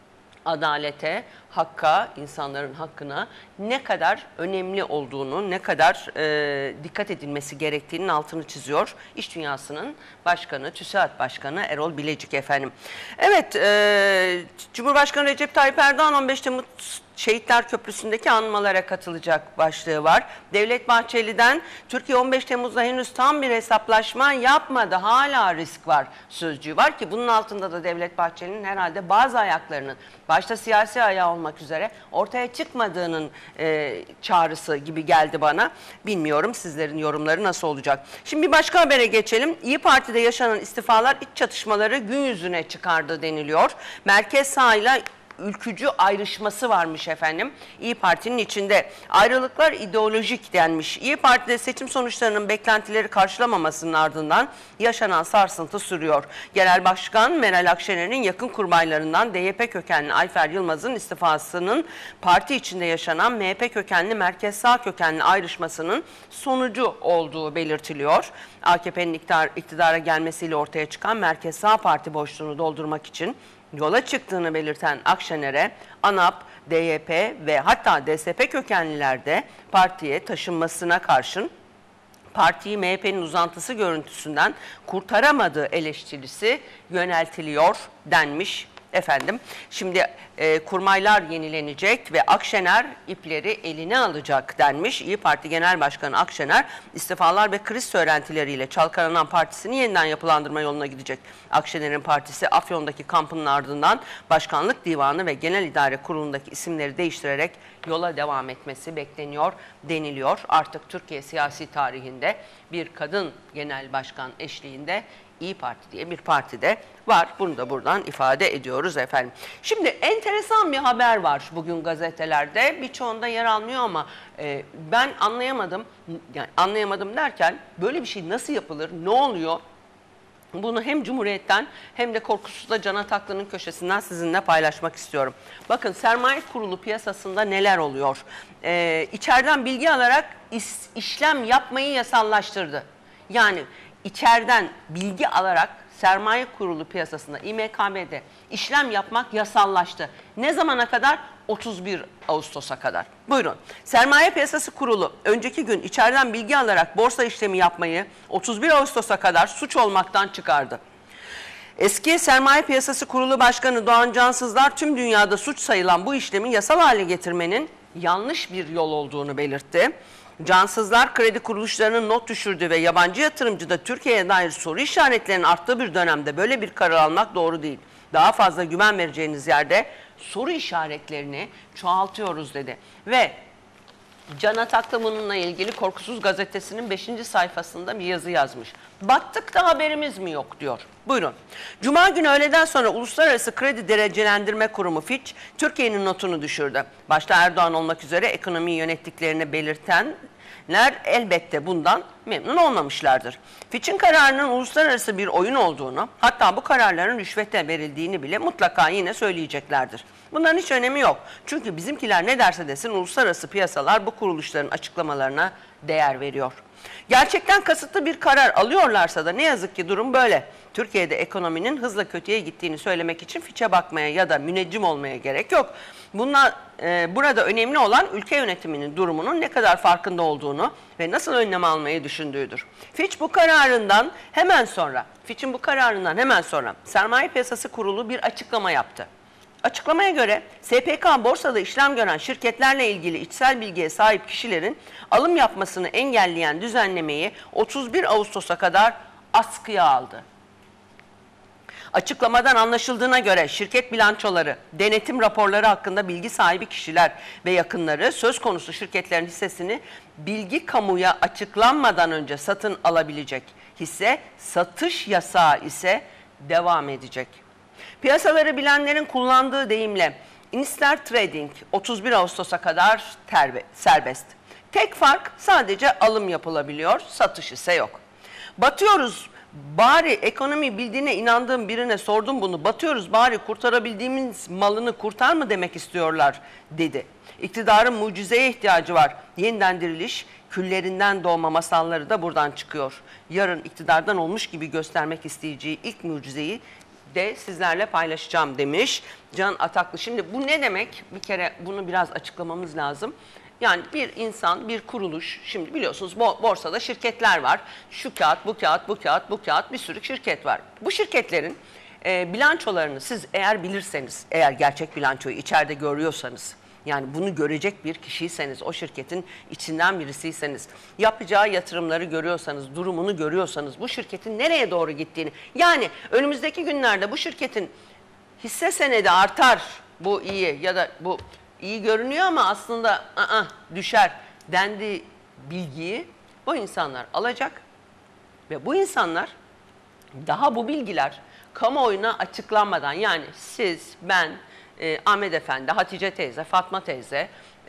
S1: adalete, hakka, insanların hakkına ne kadar önemli olduğunu, ne kadar e, dikkat edilmesi gerektiğinin altını çiziyor. İş Dünyası'nın başkanı, TÜSİAD Başkanı Erol Bilecik efendim. Evet, e, Cumhurbaşkanı Recep Tayyip Erdoğan on beş Temmuz Şehitler Köprüsü'ndeki anmalara katılacak başlığı var. Devlet Bahçeli'den Türkiye on beş Temmuz'da henüz tam bir hesaplaşma yapmadı, hala risk var sözcüğü var ki bunun altında da Devlet Bahçeli'nin herhalde bazı ayaklarının, başta siyasi ayağı olmak üzere ortaya çıkmadığının e, çağrısı gibi geldi bana. Bilmiyorum sizlerin yorumları nasıl olacak. Şimdi bir başka habere geçelim. İYİ Parti'de yaşanan istifalar iç çatışmaları gün yüzüne çıkardı deniliyor. Merkez sağıyla ülkücü ayrışması varmış efendim. İYİ Parti'nin içinde ayrılıklar ideolojik denmiş. İYİ Parti'de seçim sonuçlarının beklentileri karşılamamasının ardından yaşanan sarsıntı sürüyor. Genel Başkan Meral Akşener'in yakın kurmaylarından D Y P kökenli Ayfer Yılmaz'ın istifasının parti içinde yaşanan M H P kökenli merkez sağ kökenli ayrışmasının sonucu olduğu belirtiliyor. A K P'nin iktidar, iktidara gelmesiyle ortaya çıkan merkez sağ parti boşluğunu doldurmak için yola çıktığını belirten Akşener'e ANAP, D Y P ve hatta D S P kökenliler de partiye taşınmasına karşın partiyi M H P'nin uzantısı görüntüsünden kurtaramadığı eleştirisi yöneltiliyor denmiş efendim. Şimdi e, kurmaylar yenilenecek ve Akşener ipleri eline alacak denmiş. İYİ Parti Genel Başkanı Akşener istifalar ve kriz söylentileriyyle çalkalanan partisini yeniden yapılandırma yoluna gidecek. Akşener'in partisi Afyon'daki kampının ardından Başkanlık Divanı ve Genel İdare Kurulu'ndaki isimleri değiştirerek yola devam etmesi bekleniyor deniliyor. Artık Türkiye siyasi tarihinde bir kadın genel başkan eşliğinde İYİ Parti diye bir partide var. Bunu da buradan ifade ediyoruz efendim. Şimdi enteresan bir haber var bugün gazetelerde. Birçoğunda yer almıyor ama e, ben anlayamadım. Yani anlayamadım derken böyle bir şey nasıl yapılır, ne oluyor? Bunu hem Cumhuriyet'ten hem de Korkusuz'da Can Ataklı'nın köşesinden sizinle paylaşmak istiyorum. Bakın sermaye kurulu piyasasında neler oluyor? Ee, içeriden bilgi alarak iş, işlem yapmayı yasallaştırdı. Yani içeriden bilgi alarak sermaye kurulu piyasasında İ M K B'de işlem yapmak yasallaştı. Ne zamana kadar? otuz bir Ağustos'a kadar. Buyurun. Sermaye Piyasası Kurulu önceki gün içeriden bilgi alarak borsa işlemi yapmayı otuz bir Ağustos'a kadar suç olmaktan çıkardı. Eski Sermaye Piyasası Kurulu Başkanı Doğan Cansızlar tüm dünyada suç sayılan bu işlemi yasal hale getirmenin yanlış bir yol olduğunu belirtti. Cansızlar kredi kuruluşlarının not düşürdüğü ve yabancı yatırımcıda Türkiye'ye dair soru işaretlerinin arttığı bir dönemde böyle bir karar almak doğru değil. Daha fazla güven vereceğiniz yerde soru işaretlerini çoğaltıyoruz dedi. Ve Can Ataklı bununla ilgili Korkusuz Gazetesi'nin beşinci sayfasında bir yazı yazmış. Battık da haberimiz mi yok diyor. Buyurun. Cuma günü öğleden sonra Uluslararası Kredi Derecelendirme Kurumu Fitch, Türkiye'nin notunu düşürdü. Başta Erdoğan olmak üzere ekonomiyi yönettiklerini belirtenler elbette bundan memnun olmamışlardır. Fitch'in kararının uluslararası bir oyun olduğunu, hatta bu kararların rüşvete verildiğini bile mutlaka yine söyleyeceklerdir. Bunların hiç önemi yok. Çünkü bizimkiler ne derse desin uluslararası piyasalar bu kuruluşların açıklamalarına değer veriyor. Gerçekten kasıtlı bir karar alıyorlarsa da ne yazık ki durum böyle. Türkiye'de ekonominin hızla kötüye gittiğini söylemek için Fitch'e bakmaya ya da müneccim olmaya gerek yok. Bunlar, e, burada önemli olan ülke yönetiminin durumunun ne kadar farkında olduğunu ve nasıl önlem almayı düşündüğüdür. Fitch bu kararından hemen sonra, Fitch'in bu kararından hemen sonra Sermaye Piyasası Kurulu bir açıklama yaptı. Açıklamaya göre S P K borsada işlem gören şirketlerle ilgili içsel bilgiye sahip kişilerin alım yapmasını engelleyen düzenlemeyi otuz bir Ağustos'a kadar askıya aldı. Açıklamadan anlaşıldığına göre şirket bilançoları, denetim raporları hakkında bilgi sahibi kişiler ve yakınları söz konusu şirketlerin hissesini bilgi kamuya açıklanmadan önce satın alabilecek. Hisse satış yasağı ise devam edecek. Piyasaları bilenlerin kullandığı deyimle Insider Trading otuz bir Ağustos'a kadar terbe, serbest. Tek fark sadece alım yapılabiliyor, satış ise yok. Batıyoruz, bari ekonomi bildiğine inandığım birine sordum bunu. Batıyoruz, bari kurtarabildiğimiz malını kurtar mı demek istiyorlar dedi. İktidarın mucizeye ihtiyacı var. Yeniden diriliş, küllerinden doğma masalları da buradan çıkıyor. Yarın iktidardan olmuş gibi göstermek isteyeceği ilk mucizeyi de sizlerle paylaşacağım demiş Can Ataklı. Şimdi bu ne demek? Bir kere bunu biraz açıklamamız lazım. Yani bir insan, bir kuruluş, şimdi biliyorsunuz borsada şirketler var. Şu kağıt, bu kağıt, bu kağıt, bu kağıt, bir sürü şirket var. Bu şirketlerin e, bilançolarını siz eğer bilirseniz, eğer gerçek bilançoyu içeride görüyorsanız, yani bunu görecek bir kişiyseniz, o şirketin içinden birisiyseniz, yapacağı yatırımları görüyorsanız, durumunu görüyorsanız, bu şirketin nereye doğru gittiğini, yani önümüzdeki günlerde bu şirketin hisse senedi artar, bu iyi ya da bu iyi görünüyor ama aslında ı-ı, düşer dendiği bilgiyi bu insanlar alacak ve bu insanlar daha bu bilgiler kamuoyuna açıklanmadan, yani siz, ben, e, Ahmet Efendi, Hatice teyze, Fatma teyze,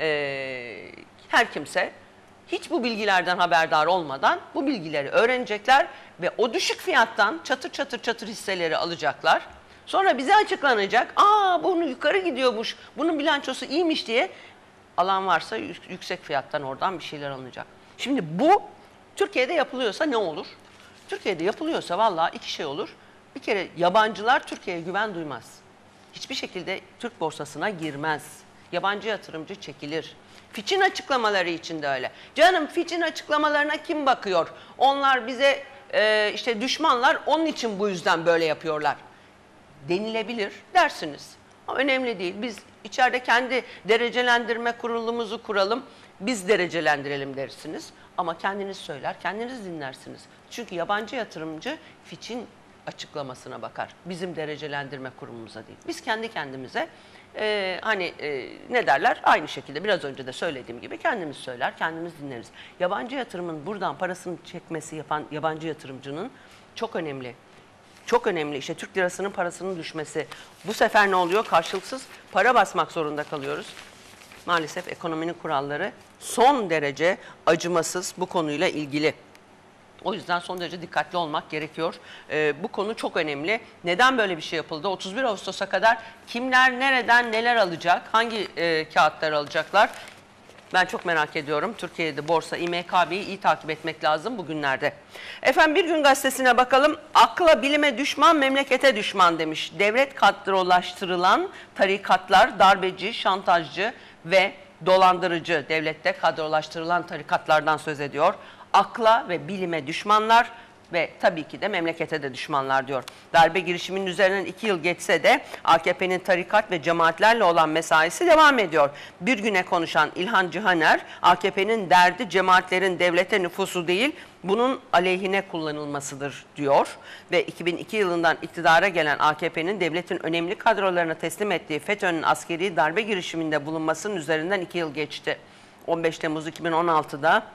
S1: e, her kimse hiç bu bilgilerden haberdar olmadan bu bilgileri öğrenecekler ve o düşük fiyattan çatır çatır çatır hisseleri alacaklar. Sonra bize açıklanacak, aa bunu yukarı gidiyormuş, bunun bilançosu iyiymiş diye alan varsa yüksek fiyattan oradan bir şeyler alınacak. Şimdi bu Türkiye'de yapılıyorsa ne olur? Türkiye'de yapılıyorsa vallahi iki şey olur. Bir kere yabancılar Türkiye'ye güven duymaz. Hiçbir şekilde Türk borsasına girmez. Yabancı yatırımcı çekilir. Fitch'in açıklamaları için de öyle. Canım Fitch'in açıklamalarına kim bakıyor? Onlar bize e, işte düşmanlar, onun için bu yüzden böyle yapıyorlar denilebilir dersiniz. Ama önemli değil. Biz içeride kendi derecelendirme kurulumuzu kuralım, biz derecelendirelim dersiniz. Ama kendiniz söyler, kendiniz dinlersiniz. Çünkü yabancı yatırımcı Fitch'in açıklamasına bakar. Bizim derecelendirme kurumumuza değil. Biz kendi kendimize e, hani e, ne derler? Aynı şekilde biraz önce de söylediğim gibi kendimiz söyler, kendimiz dinleriz. Yabancı yatırımın buradan parasını çekmesi yapan yabancı yatırımcının çok önemli. Çok önemli. İşte Türk lirasının parasının düşmesi. Bu sefer ne oluyor? Karşılıksız para basmak zorunda kalıyoruz. Maalesef ekonominin kuralları son derece acımasız bu konuyla ilgili. O yüzden son derece dikkatli olmak gerekiyor. Ee, bu konu çok önemli. Neden böyle bir şey yapıldı? otuz bir Ağustos'a kadar kimler nereden neler alacak? Hangi e, kağıtları alacaklar? Ben çok merak ediyorum. Türkiye'de borsa, İ M K B'yi iyi takip etmek lazım bugünlerde. Efendim Bir Gün Gazetesi'ne bakalım. Akla bilime düşman, memlekete düşman demiş. Devlet kadrolaştırılan tarikatlar darbeci, şantajcı ve dolandırıcı. Devlette kadrolaştırılan tarikatlardan söz ediyor. Akla ve bilime düşmanlar ve tabii ki de memlekete de düşmanlar diyor. Darbe girişiminin üzerinden iki yıl geçse de A K P'nin tarikat ve cemaatlerle olan mesaisi devam ediyor. Bir Güne konuşan İlhan Cihaner, A K P'nin derdi cemaatlerin devlete nüfusu değil, bunun aleyhine kullanılmasıdır diyor. Ve iki bin iki yılından iktidara gelen A K P'nin devletin önemli kadrolarına teslim ettiği FETÖ'nün askeri darbe girişiminde bulunmasının üzerinden iki yıl geçti. on beş Temmuz iki bin on altı'da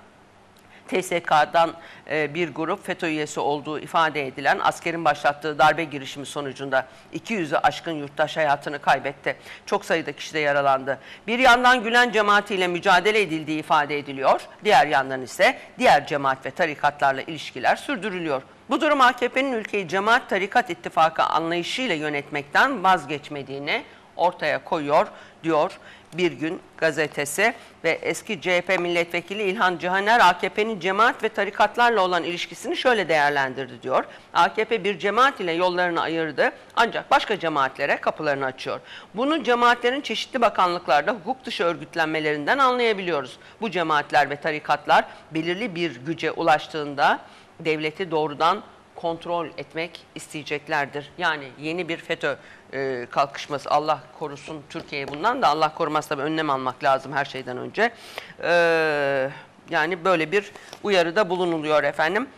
S1: T S K'dan bir grup FETÖ üyesi olduğu ifade edilen askerin başlattığı darbe girişimi sonucunda iki yüzü aşkın yurttaş hayatını kaybetti. Çok sayıda kişi de yaralandı. Bir yandan Gülen cemaatiyle mücadele edildiği ifade ediliyor. Diğer yandan ise diğer cemaat ve tarikatlarla ilişkiler sürdürülüyor. Bu durum A K P'nin ülkeyi cemaat tarikat ittifakı anlayışıyla yönetmekten vazgeçmediğini ortaya koyuyor diyor Bir Gün Gazetesi. Ve eski C H P milletvekili İlhan Cihaner A K P'nin cemaat ve tarikatlarla olan ilişkisini şöyle değerlendirdi diyor. A K P bir cemaat ile yollarını ayırdı ancak başka cemaatlere kapılarını açıyor. Bunu cemaatlerin çeşitli bakanlıklarda hukuk dışı örgütlenmelerinden anlayabiliyoruz. Bu cemaatler ve tarikatlar belirli bir güce ulaştığında devleti doğrudan kontrol etmek isteyeceklerdir. Yani yeni bir FETÖ e, kalkışması, Allah korusun Türkiye'yi bundan da, Allah korumaz tabii, önlem almak lazım her şeyden önce. E, yani böyle bir uyarıda bulunuluyor efendim.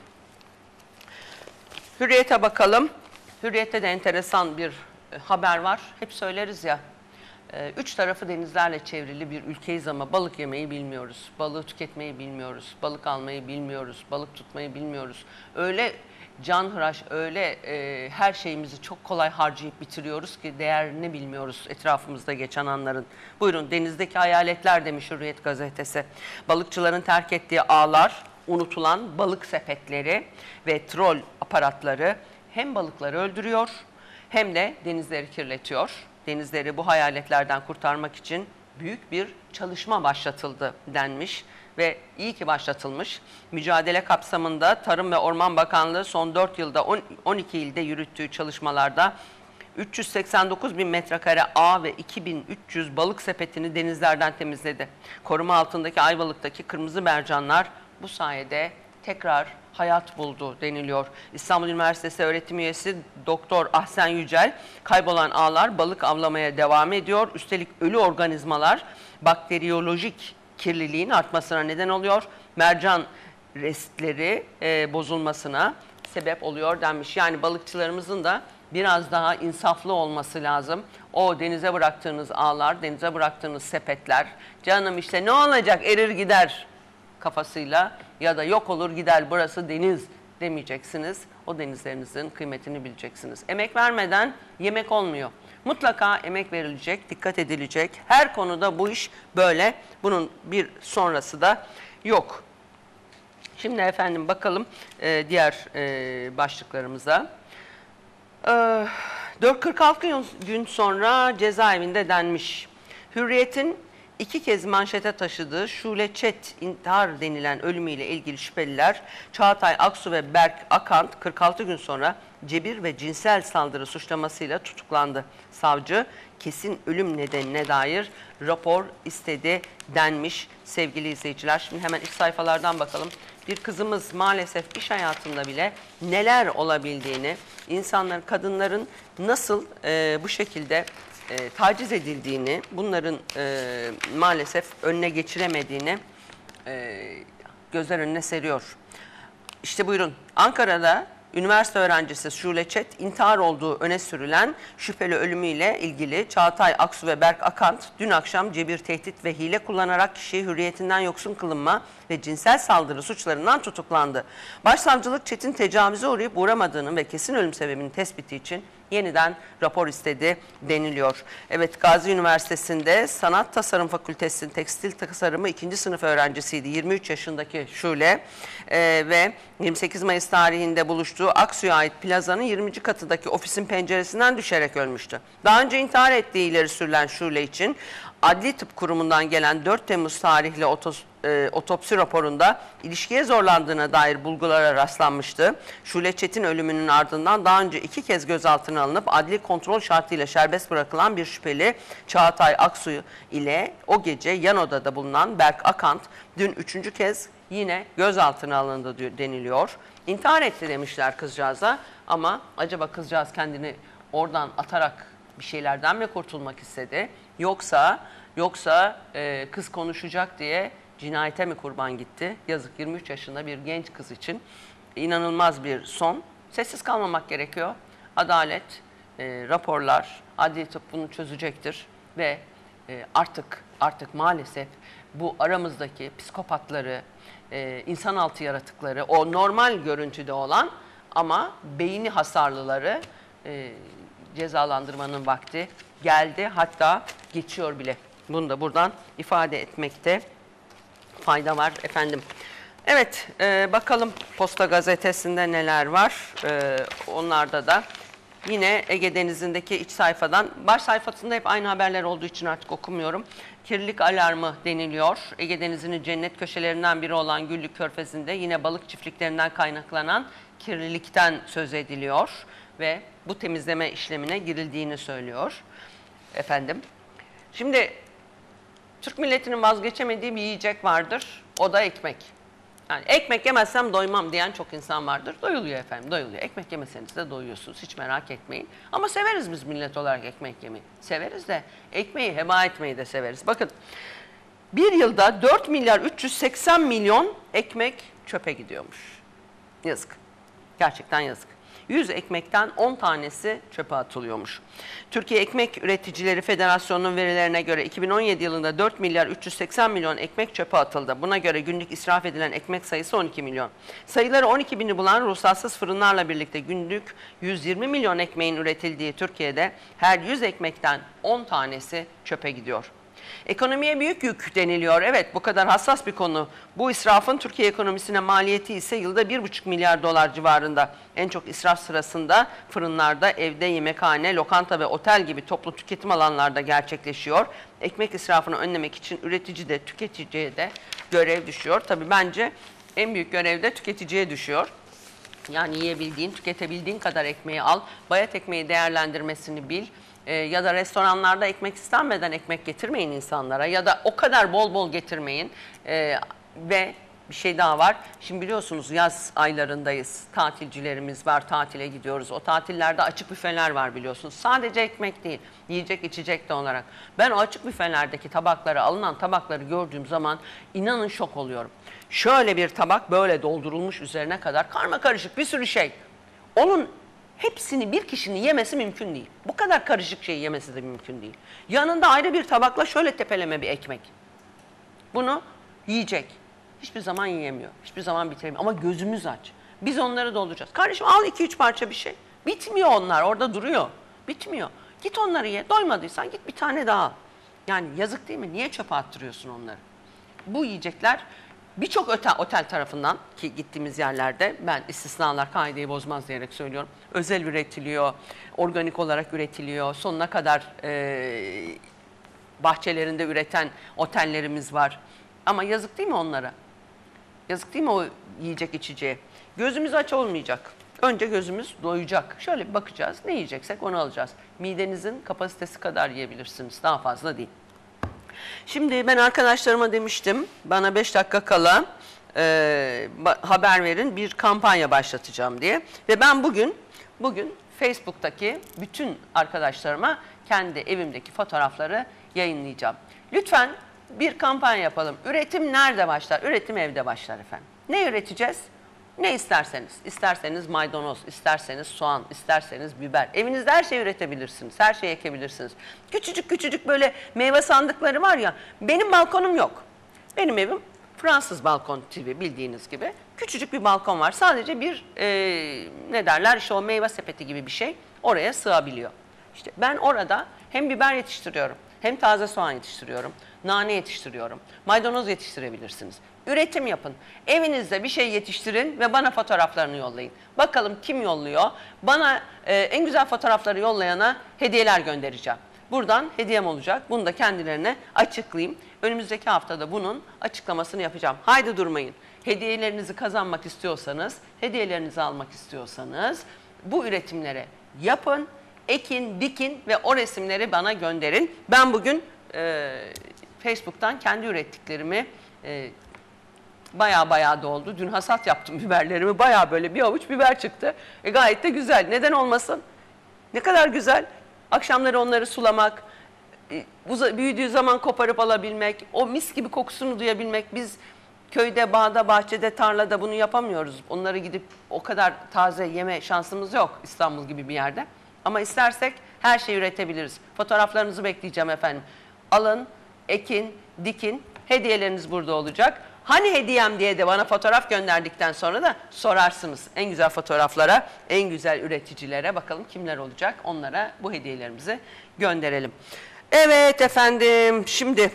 S1: Hürriyet'e bakalım. Hürriyet'te de enteresan bir e, haber var. Hep söyleriz ya. E, üç tarafı denizlerle çevrili bir ülkeyiz ama balık yemeyi bilmiyoruz. Balığı tüketmeyi bilmiyoruz. Balık almayı bilmiyoruz. Balık tutmayı bilmiyoruz. Öyle canhıraş, öyle e, her şeyimizi çok kolay harcayıp bitiriyoruz ki değerini bilmiyoruz etrafımızda geçen anların. Buyurun, denizdeki hayaletler demiş Hürriyet gazetesi. Balıkçıların terk ettiği ağlar, unutulan balık sepetleri ve trol aparatları hem balıkları öldürüyor hem de denizleri kirletiyor. Denizleri bu hayaletlerden kurtarmak için büyük bir çalışma başlatıldı denmiş ve iyi ki başlatılmış. Mücadele kapsamında Tarım ve Orman Bakanlığı son dört yılda on iki ilde yürüttüğü çalışmalarda üç yüz seksen dokuz bin metrekare ağ ve iki bin üç yüz balık sepetini denizlerden temizledi. Koruma altındaki Ayvalık'taki kırmızı mercanlar bu sayede tekrar hayat buldu deniliyor. İstanbul Üniversitesi öğretim üyesi Doktor Ahsen Yücel, kaybolan ağlar balık avlamaya devam ediyor. Üstelik ölü organizmalar bakteriyolojik kirliliğin artmasına neden oluyor. Mercan restleri e, bozulmasına sebep oluyor denmiş. Yani balıkçılarımızın da biraz daha insaflı olması lazım. O denize bıraktığınız ağlar, denize bıraktığınız sepetler, canım işte ne olacak, erir gider kafasıyla ya da yok olur gider, burası deniz demeyeceksiniz. O denizlerinizin kıymetini bileceksiniz. Emek vermeden yemek olmuyor. Mutlaka emek verilecek, dikkat edilecek. Her konuda bu iş böyle. Bunun bir sonrası da yok. Şimdi efendim bakalım e, diğer e, başlıklarımıza. E, dört yüz kırk altı gün sonra cezaevinde denmiş. Hürriyet'in İki kez manşete taşıdığı Şule Çet intihar denilen ölümüyle ilgili şüpheliler Çağatay Aksu ve Berk Akant kırk altı gün sonra cebir ve cinsel saldırı suçlamasıyla tutuklandı. Savcı kesin ölüm nedenine dair rapor istedi denmiş sevgili izleyiciler. Şimdi hemen iç sayfalardan bakalım. Bir kızımız maalesef iş hayatında bile neler olabildiğini, insanların, kadınların nasıl e, bu şekilde E, taciz edildiğini, bunların e, maalesef önüne geçiremediğini e, gözler önüne seriyor. İşte buyurun, Ankara'da üniversite öğrencisi Şule Çet intihar olduğu öne sürülen şüpheli ölümüyle ilgili Çağatay Aksu ve Berk Akant dün akşam cebir, tehdit ve hile kullanarak kişiyi hürriyetinden yoksun kılınma ve cinsel saldırı suçlarından tutuklandı. Başsavcılık Çet'in tecavüze uğrayıp uğramadığının ve kesin ölüm sebebinin tespiti için yeniden rapor istedi deniliyor. Evet, Gazi Üniversitesi'nde Sanat Tasarım Fakültesi'nin tekstil tasarımı ikinci sınıf öğrencisiydi. yirmi üç yaşındaki Şule e, ve yirmi sekiz Mayıs tarihinde buluştuğu Aksu'ya ait plazanın yirminci katındaki ofisin penceresinden düşerek ölmüştü. Daha önce intihar ettiği ileri sürülen Şule için Adli Tıp Kurumu'ndan gelen dört Temmuz tarihli otos, e, otopsi raporunda ilişkiye zorlandığına dair bulgulara rastlanmıştı. Şule Çet'in ölümünün ardından daha önce iki kez gözaltına alınıp adli kontrol şartıyla serbest bırakılan bir şüpheli Çağatay Aksu ile o gece yan odada bulunan Berk Akant dün üçüncü kez yine gözaltına alındı deniliyor. İntihar etti demişler kızcağıza ama acaba kızcağız kendini oradan atarak bir şeylerden mi kurtulmak istedi? Yoksa yoksa e, kız konuşacak diye cinayete mi kurban gitti? Yazık, yirmi üç yaşında bir genç kız için inanılmaz bir son. Sessiz kalmamak gerekiyor. Adalet, e, raporlar, adli tıp bunu çözecektir ve e, artık artık maalesef bu aramızdaki psikopatları, e, insan altı yaratıkları, o normal görüntüde olan ama beyni hasarlıları e, cezalandırmanın vakti geldi, hatta geçiyor bile. Bunu da buradan ifade etmekte fayda var efendim. Evet, e, bakalım Posta Gazetesi'nde neler var. E, onlarda da yine Ege Denizi'ndeki iç sayfadan, baş sayfasında hep aynı haberler olduğu için artık okumuyorum. Kirlilik alarmı deniliyor. Ege Denizi'nin cennet köşelerinden biri olan Güllük Körfezi'nde yine balık çiftliklerinden kaynaklanan kirlilikten söz ediliyor ve bu temizleme işlemine girildiğini söylüyor efendim. Şimdi Türk milletinin vazgeçemediği bir yiyecek vardır. O da ekmek. Yani ekmek yemezsem doymam diyen çok insan vardır. Doyuluyor efendim, doyuluyor. Ekmek yemeseniz de doyuyorsunuz, hiç merak etmeyin. Ama severiz biz millet olarak ekmek yemeyi. Severiz de ekmeği heba etmeyi de severiz. Bakın bir yılda dört milyar üç yüz seksen milyon ekmek çöpe gidiyormuş. Yazık. Gerçekten yazık. yüz ekmekten on tanesi çöpe atılıyormuş. Türkiye Ekmek Üreticileri Federasyonu'nun verilerine göre iki bin on yedi yılında dört milyar üç yüz seksen milyon ekmek çöpe atıldı. Buna göre günlük israf edilen ekmek sayısı on iki milyon. Sayıları on iki bini bulan ruhsatsız fırınlarla birlikte günlük yüz yirmi milyon ekmeğin üretildiği Türkiye'de her yüz ekmekten on tanesi çöpe gidiyor. Ekonomiye büyük yük deniliyor. Evet, bu kadar hassas bir konu. Bu israfın Türkiye ekonomisine maliyeti ise yılda bir buçuk milyar dolar civarında. En çok israf sırasında fırınlarda, evde, yemekhane, lokanta ve otel gibi toplu tüketim alanlarda gerçekleşiyor. Ekmek israfını önlemek için üretici de tüketiciye de görev düşüyor. Tabii bence en büyük görev de tüketiciye düşüyor. Yani yiyebildiğin, tüketebildiğin kadar ekmeği al, bayat ekmeği değerlendirmesini bil. Ee, ya da restoranlarda ekmek istenmeden ekmek getirmeyin insanlara ya da o kadar bol bol getirmeyin. Ee, ve bir şey daha var. Şimdi biliyorsunuz yaz aylarındayız. Tatilcilerimiz var, tatile gidiyoruz. O tatillerde açık büfeler var biliyorsunuz. Sadece ekmek değil, yiyecek içecek de olarak. Ben o açık büfelerdeki tabakları, alınan tabakları gördüğüm zaman inanın şok oluyorum. Şöyle bir tabak böyle doldurulmuş üzerine kadar karma karışık bir sürü şey. Onun hepsini bir kişinin yemesi mümkün değil. Bu kadar karışık şeyi yemesi de mümkün değil. Yanında ayrı bir tabakla şöyle tepeleme bir ekmek. Bunu yiyecek. Hiçbir zaman yiyemiyor. Hiçbir zaman bitiremiyor. Ama gözümüz aç. Biz onları dolduracağız. Kardeşim al iki üç parça bir şey. Bitmiyor onlar. Orada duruyor. Bitmiyor. Git onları ye. Doymadıysan git bir tane daha al. Yani yazık değil mi? Niye çöpe attırıyorsun onları? Bu yiyecekler birçok otel, otel tarafından ki gittiğimiz yerlerde ben istisnalar kaideyi bozmaz diyerek söylüyorum. Özel üretiliyor, organik olarak üretiliyor. Sonuna kadar e, bahçelerinde üreten otellerimiz var. Ama yazık değil mi onlara? Yazık değil mi o yiyecek içeceğe? Gözümüz aç olmayacak. Önce gözümüz doyacak. Şöyle bir bakacağız. Ne yiyeceksek onu alacağız. Midenizin kapasitesi kadar yiyebilirsiniz. Daha fazla değil. Şimdi ben arkadaşlarıma demiştim, bana beş dakika kala e, haber verin, bir kampanya başlatacağım diye. Ve ben bugün, bugün Facebook'taki bütün arkadaşlarıma kendi evimdeki fotoğrafları yayınlayacağım. Lütfen bir kampanya yapalım. Üretim nerede başlar? Üretim evde başlar efendim. Ne üreteceğiz? Ne isterseniz. İsterseniz maydanoz, isterseniz soğan, isterseniz biber. Evinizde her şeyi üretebilirsiniz. Her şeyi ekebilirsiniz. Küçücük küçücük böyle meyve sandıkları var ya. Benim balkonum yok. Benim evim Fransız balkon tipi bildiğiniz gibi. Küçücük bir balkon var. Sadece bir e, ne derler işte o meyve sepeti gibi bir şey oraya sığabiliyor. İşte ben orada hem biber yetiştiriyorum, hem taze soğan yetiştiriyorum, nane yetiştiriyorum, maydanoz yetiştirebilirsiniz. Üretim yapın. Evinizde bir şey yetiştirin ve bana fotoğraflarını yollayın. Bakalım kim yolluyor? Bana e, en güzel fotoğrafları yollayana hediyeler göndereceğim. Buradan hediyem olacak. Bunu da kendilerine açıklayayım. Önümüzdeki haftada bunun açıklamasını yapacağım. Haydi durmayın. Hediyelerinizi kazanmak istiyorsanız, hediyelerinizi almak istiyorsanız bu üretimleri yapın, ekin, dikin ve o resimleri bana gönderin. Ben bugün e, Facebook'tan kendi ürettiklerimi e, Bayağı bayağı doldu. Dün hasat yaptım biberlerimi. Bayağı böyle bir avuç biber çıktı. E gayet de güzel. Neden olmasın? Ne kadar güzel. Akşamları onları sulamak, e, büyüdüğü zaman koparıp alabilmek, o mis gibi kokusunu duyabilmek. Biz köyde, bağda, bahçede, tarlada bunu yapamıyoruz. Onları gidip o kadar taze yeme şansımız yok İstanbul gibi bir yerde. Ama istersek her şeyi üretebiliriz. Fotoğraflarınızı bekleyeceğim efendim. Alın, ekin, dikin. Hediyeleriniz burada olacak. Hani hediyem diye de bana fotoğraf gönderdikten sonra da sorarsınız. En güzel fotoğraflara, en güzel üreticilere bakalım kimler olacak. Onlara bu hediyelerimizi gönderelim. Evet efendim, şimdi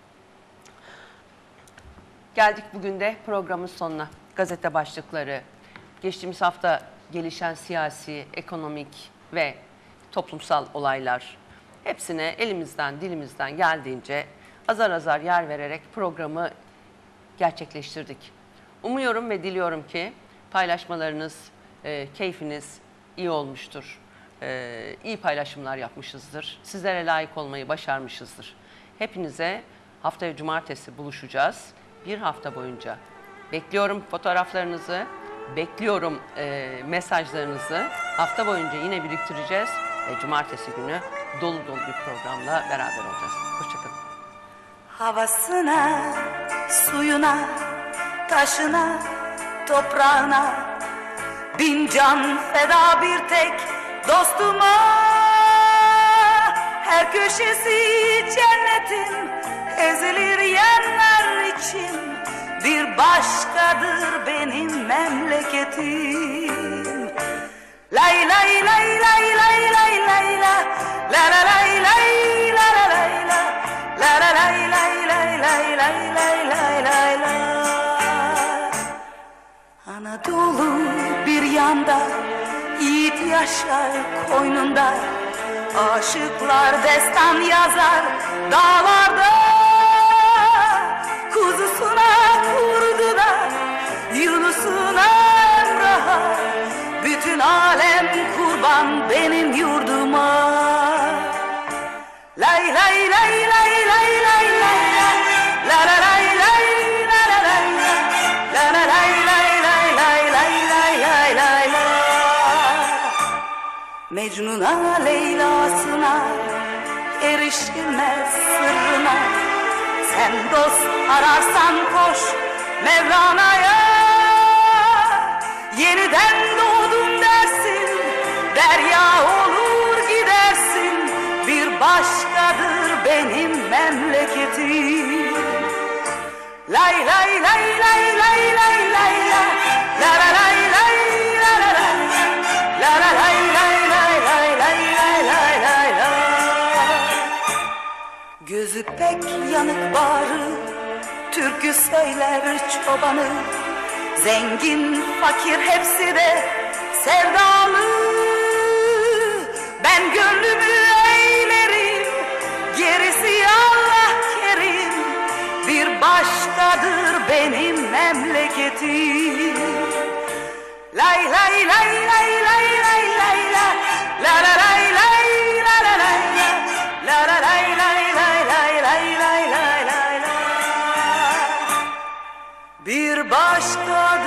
S1: geldik bugün de programın sonuna. Gazete başlıkları, geçtiğimiz hafta gelişen siyasi, ekonomik ve toplumsal olaylar. Hepsine elimizden, dilimizden geldiğince azar azar yer vererek programı gerçekleştirdik. Umuyorum ve diliyorum ki paylaşmalarınız, e, keyfiniz iyi olmuştur. E, iyi paylaşımlar yapmışızdır. Sizlere layık olmayı başarmışızdır. Hepinize haftaya cumartesi buluşacağız. Bir hafta boyunca Bekliyorum fotoğraflarınızı, bekliyorum e, mesajlarınızı. Hafta boyunca yine biriktireceğiz ve cumartesi günü dolu dolu bir programla beraber olacağız. Hoşçakalın.
S2: Havasına, suyuna, taşına, toprağına bin can feda bir tek dostuma. Her köşesi cennetin ezilir yerler için bir başkadır benim memleketim. Lay lay lay lay lay lay lay la la la lay lay la la lay la la la lay lay lay lay lay lay lay lay la. Anadolu bir yanda, yiğit yaşar koynunda, aşıklar destan yazar dağlarda. Kuzusuna kurdu da Yunus'una Emrah'a, bütün alem kurban benim yurduma. Lay lay lay lay lay lay lay la la lay lay la la lay la la lay lay lay lay lay lay lay lay la. Mecnun'a Leyla'sına erişilmez sırrına, sen dost ararsan koş Mevlana'ya. Yeniden doğdum dersin, derya olur gidersin, bir başkadır benim memleketim. Lay lay lay lay lay lay lay la la la lay lay la la lay la la lay lay lay lay lay lay lay lay la. Gözü pek yanık bağrı, türkü söyler çobanı, zengin fakir hepsi de sevdalı. Ben gönlümü eğlerim, gerisi Allah kerim, bir başkadır benim memleketim. Lay lay lay lay lay lay lay la la la lay lay la la lay la la lay lay lay lay lay lay lay lay la. Bir başka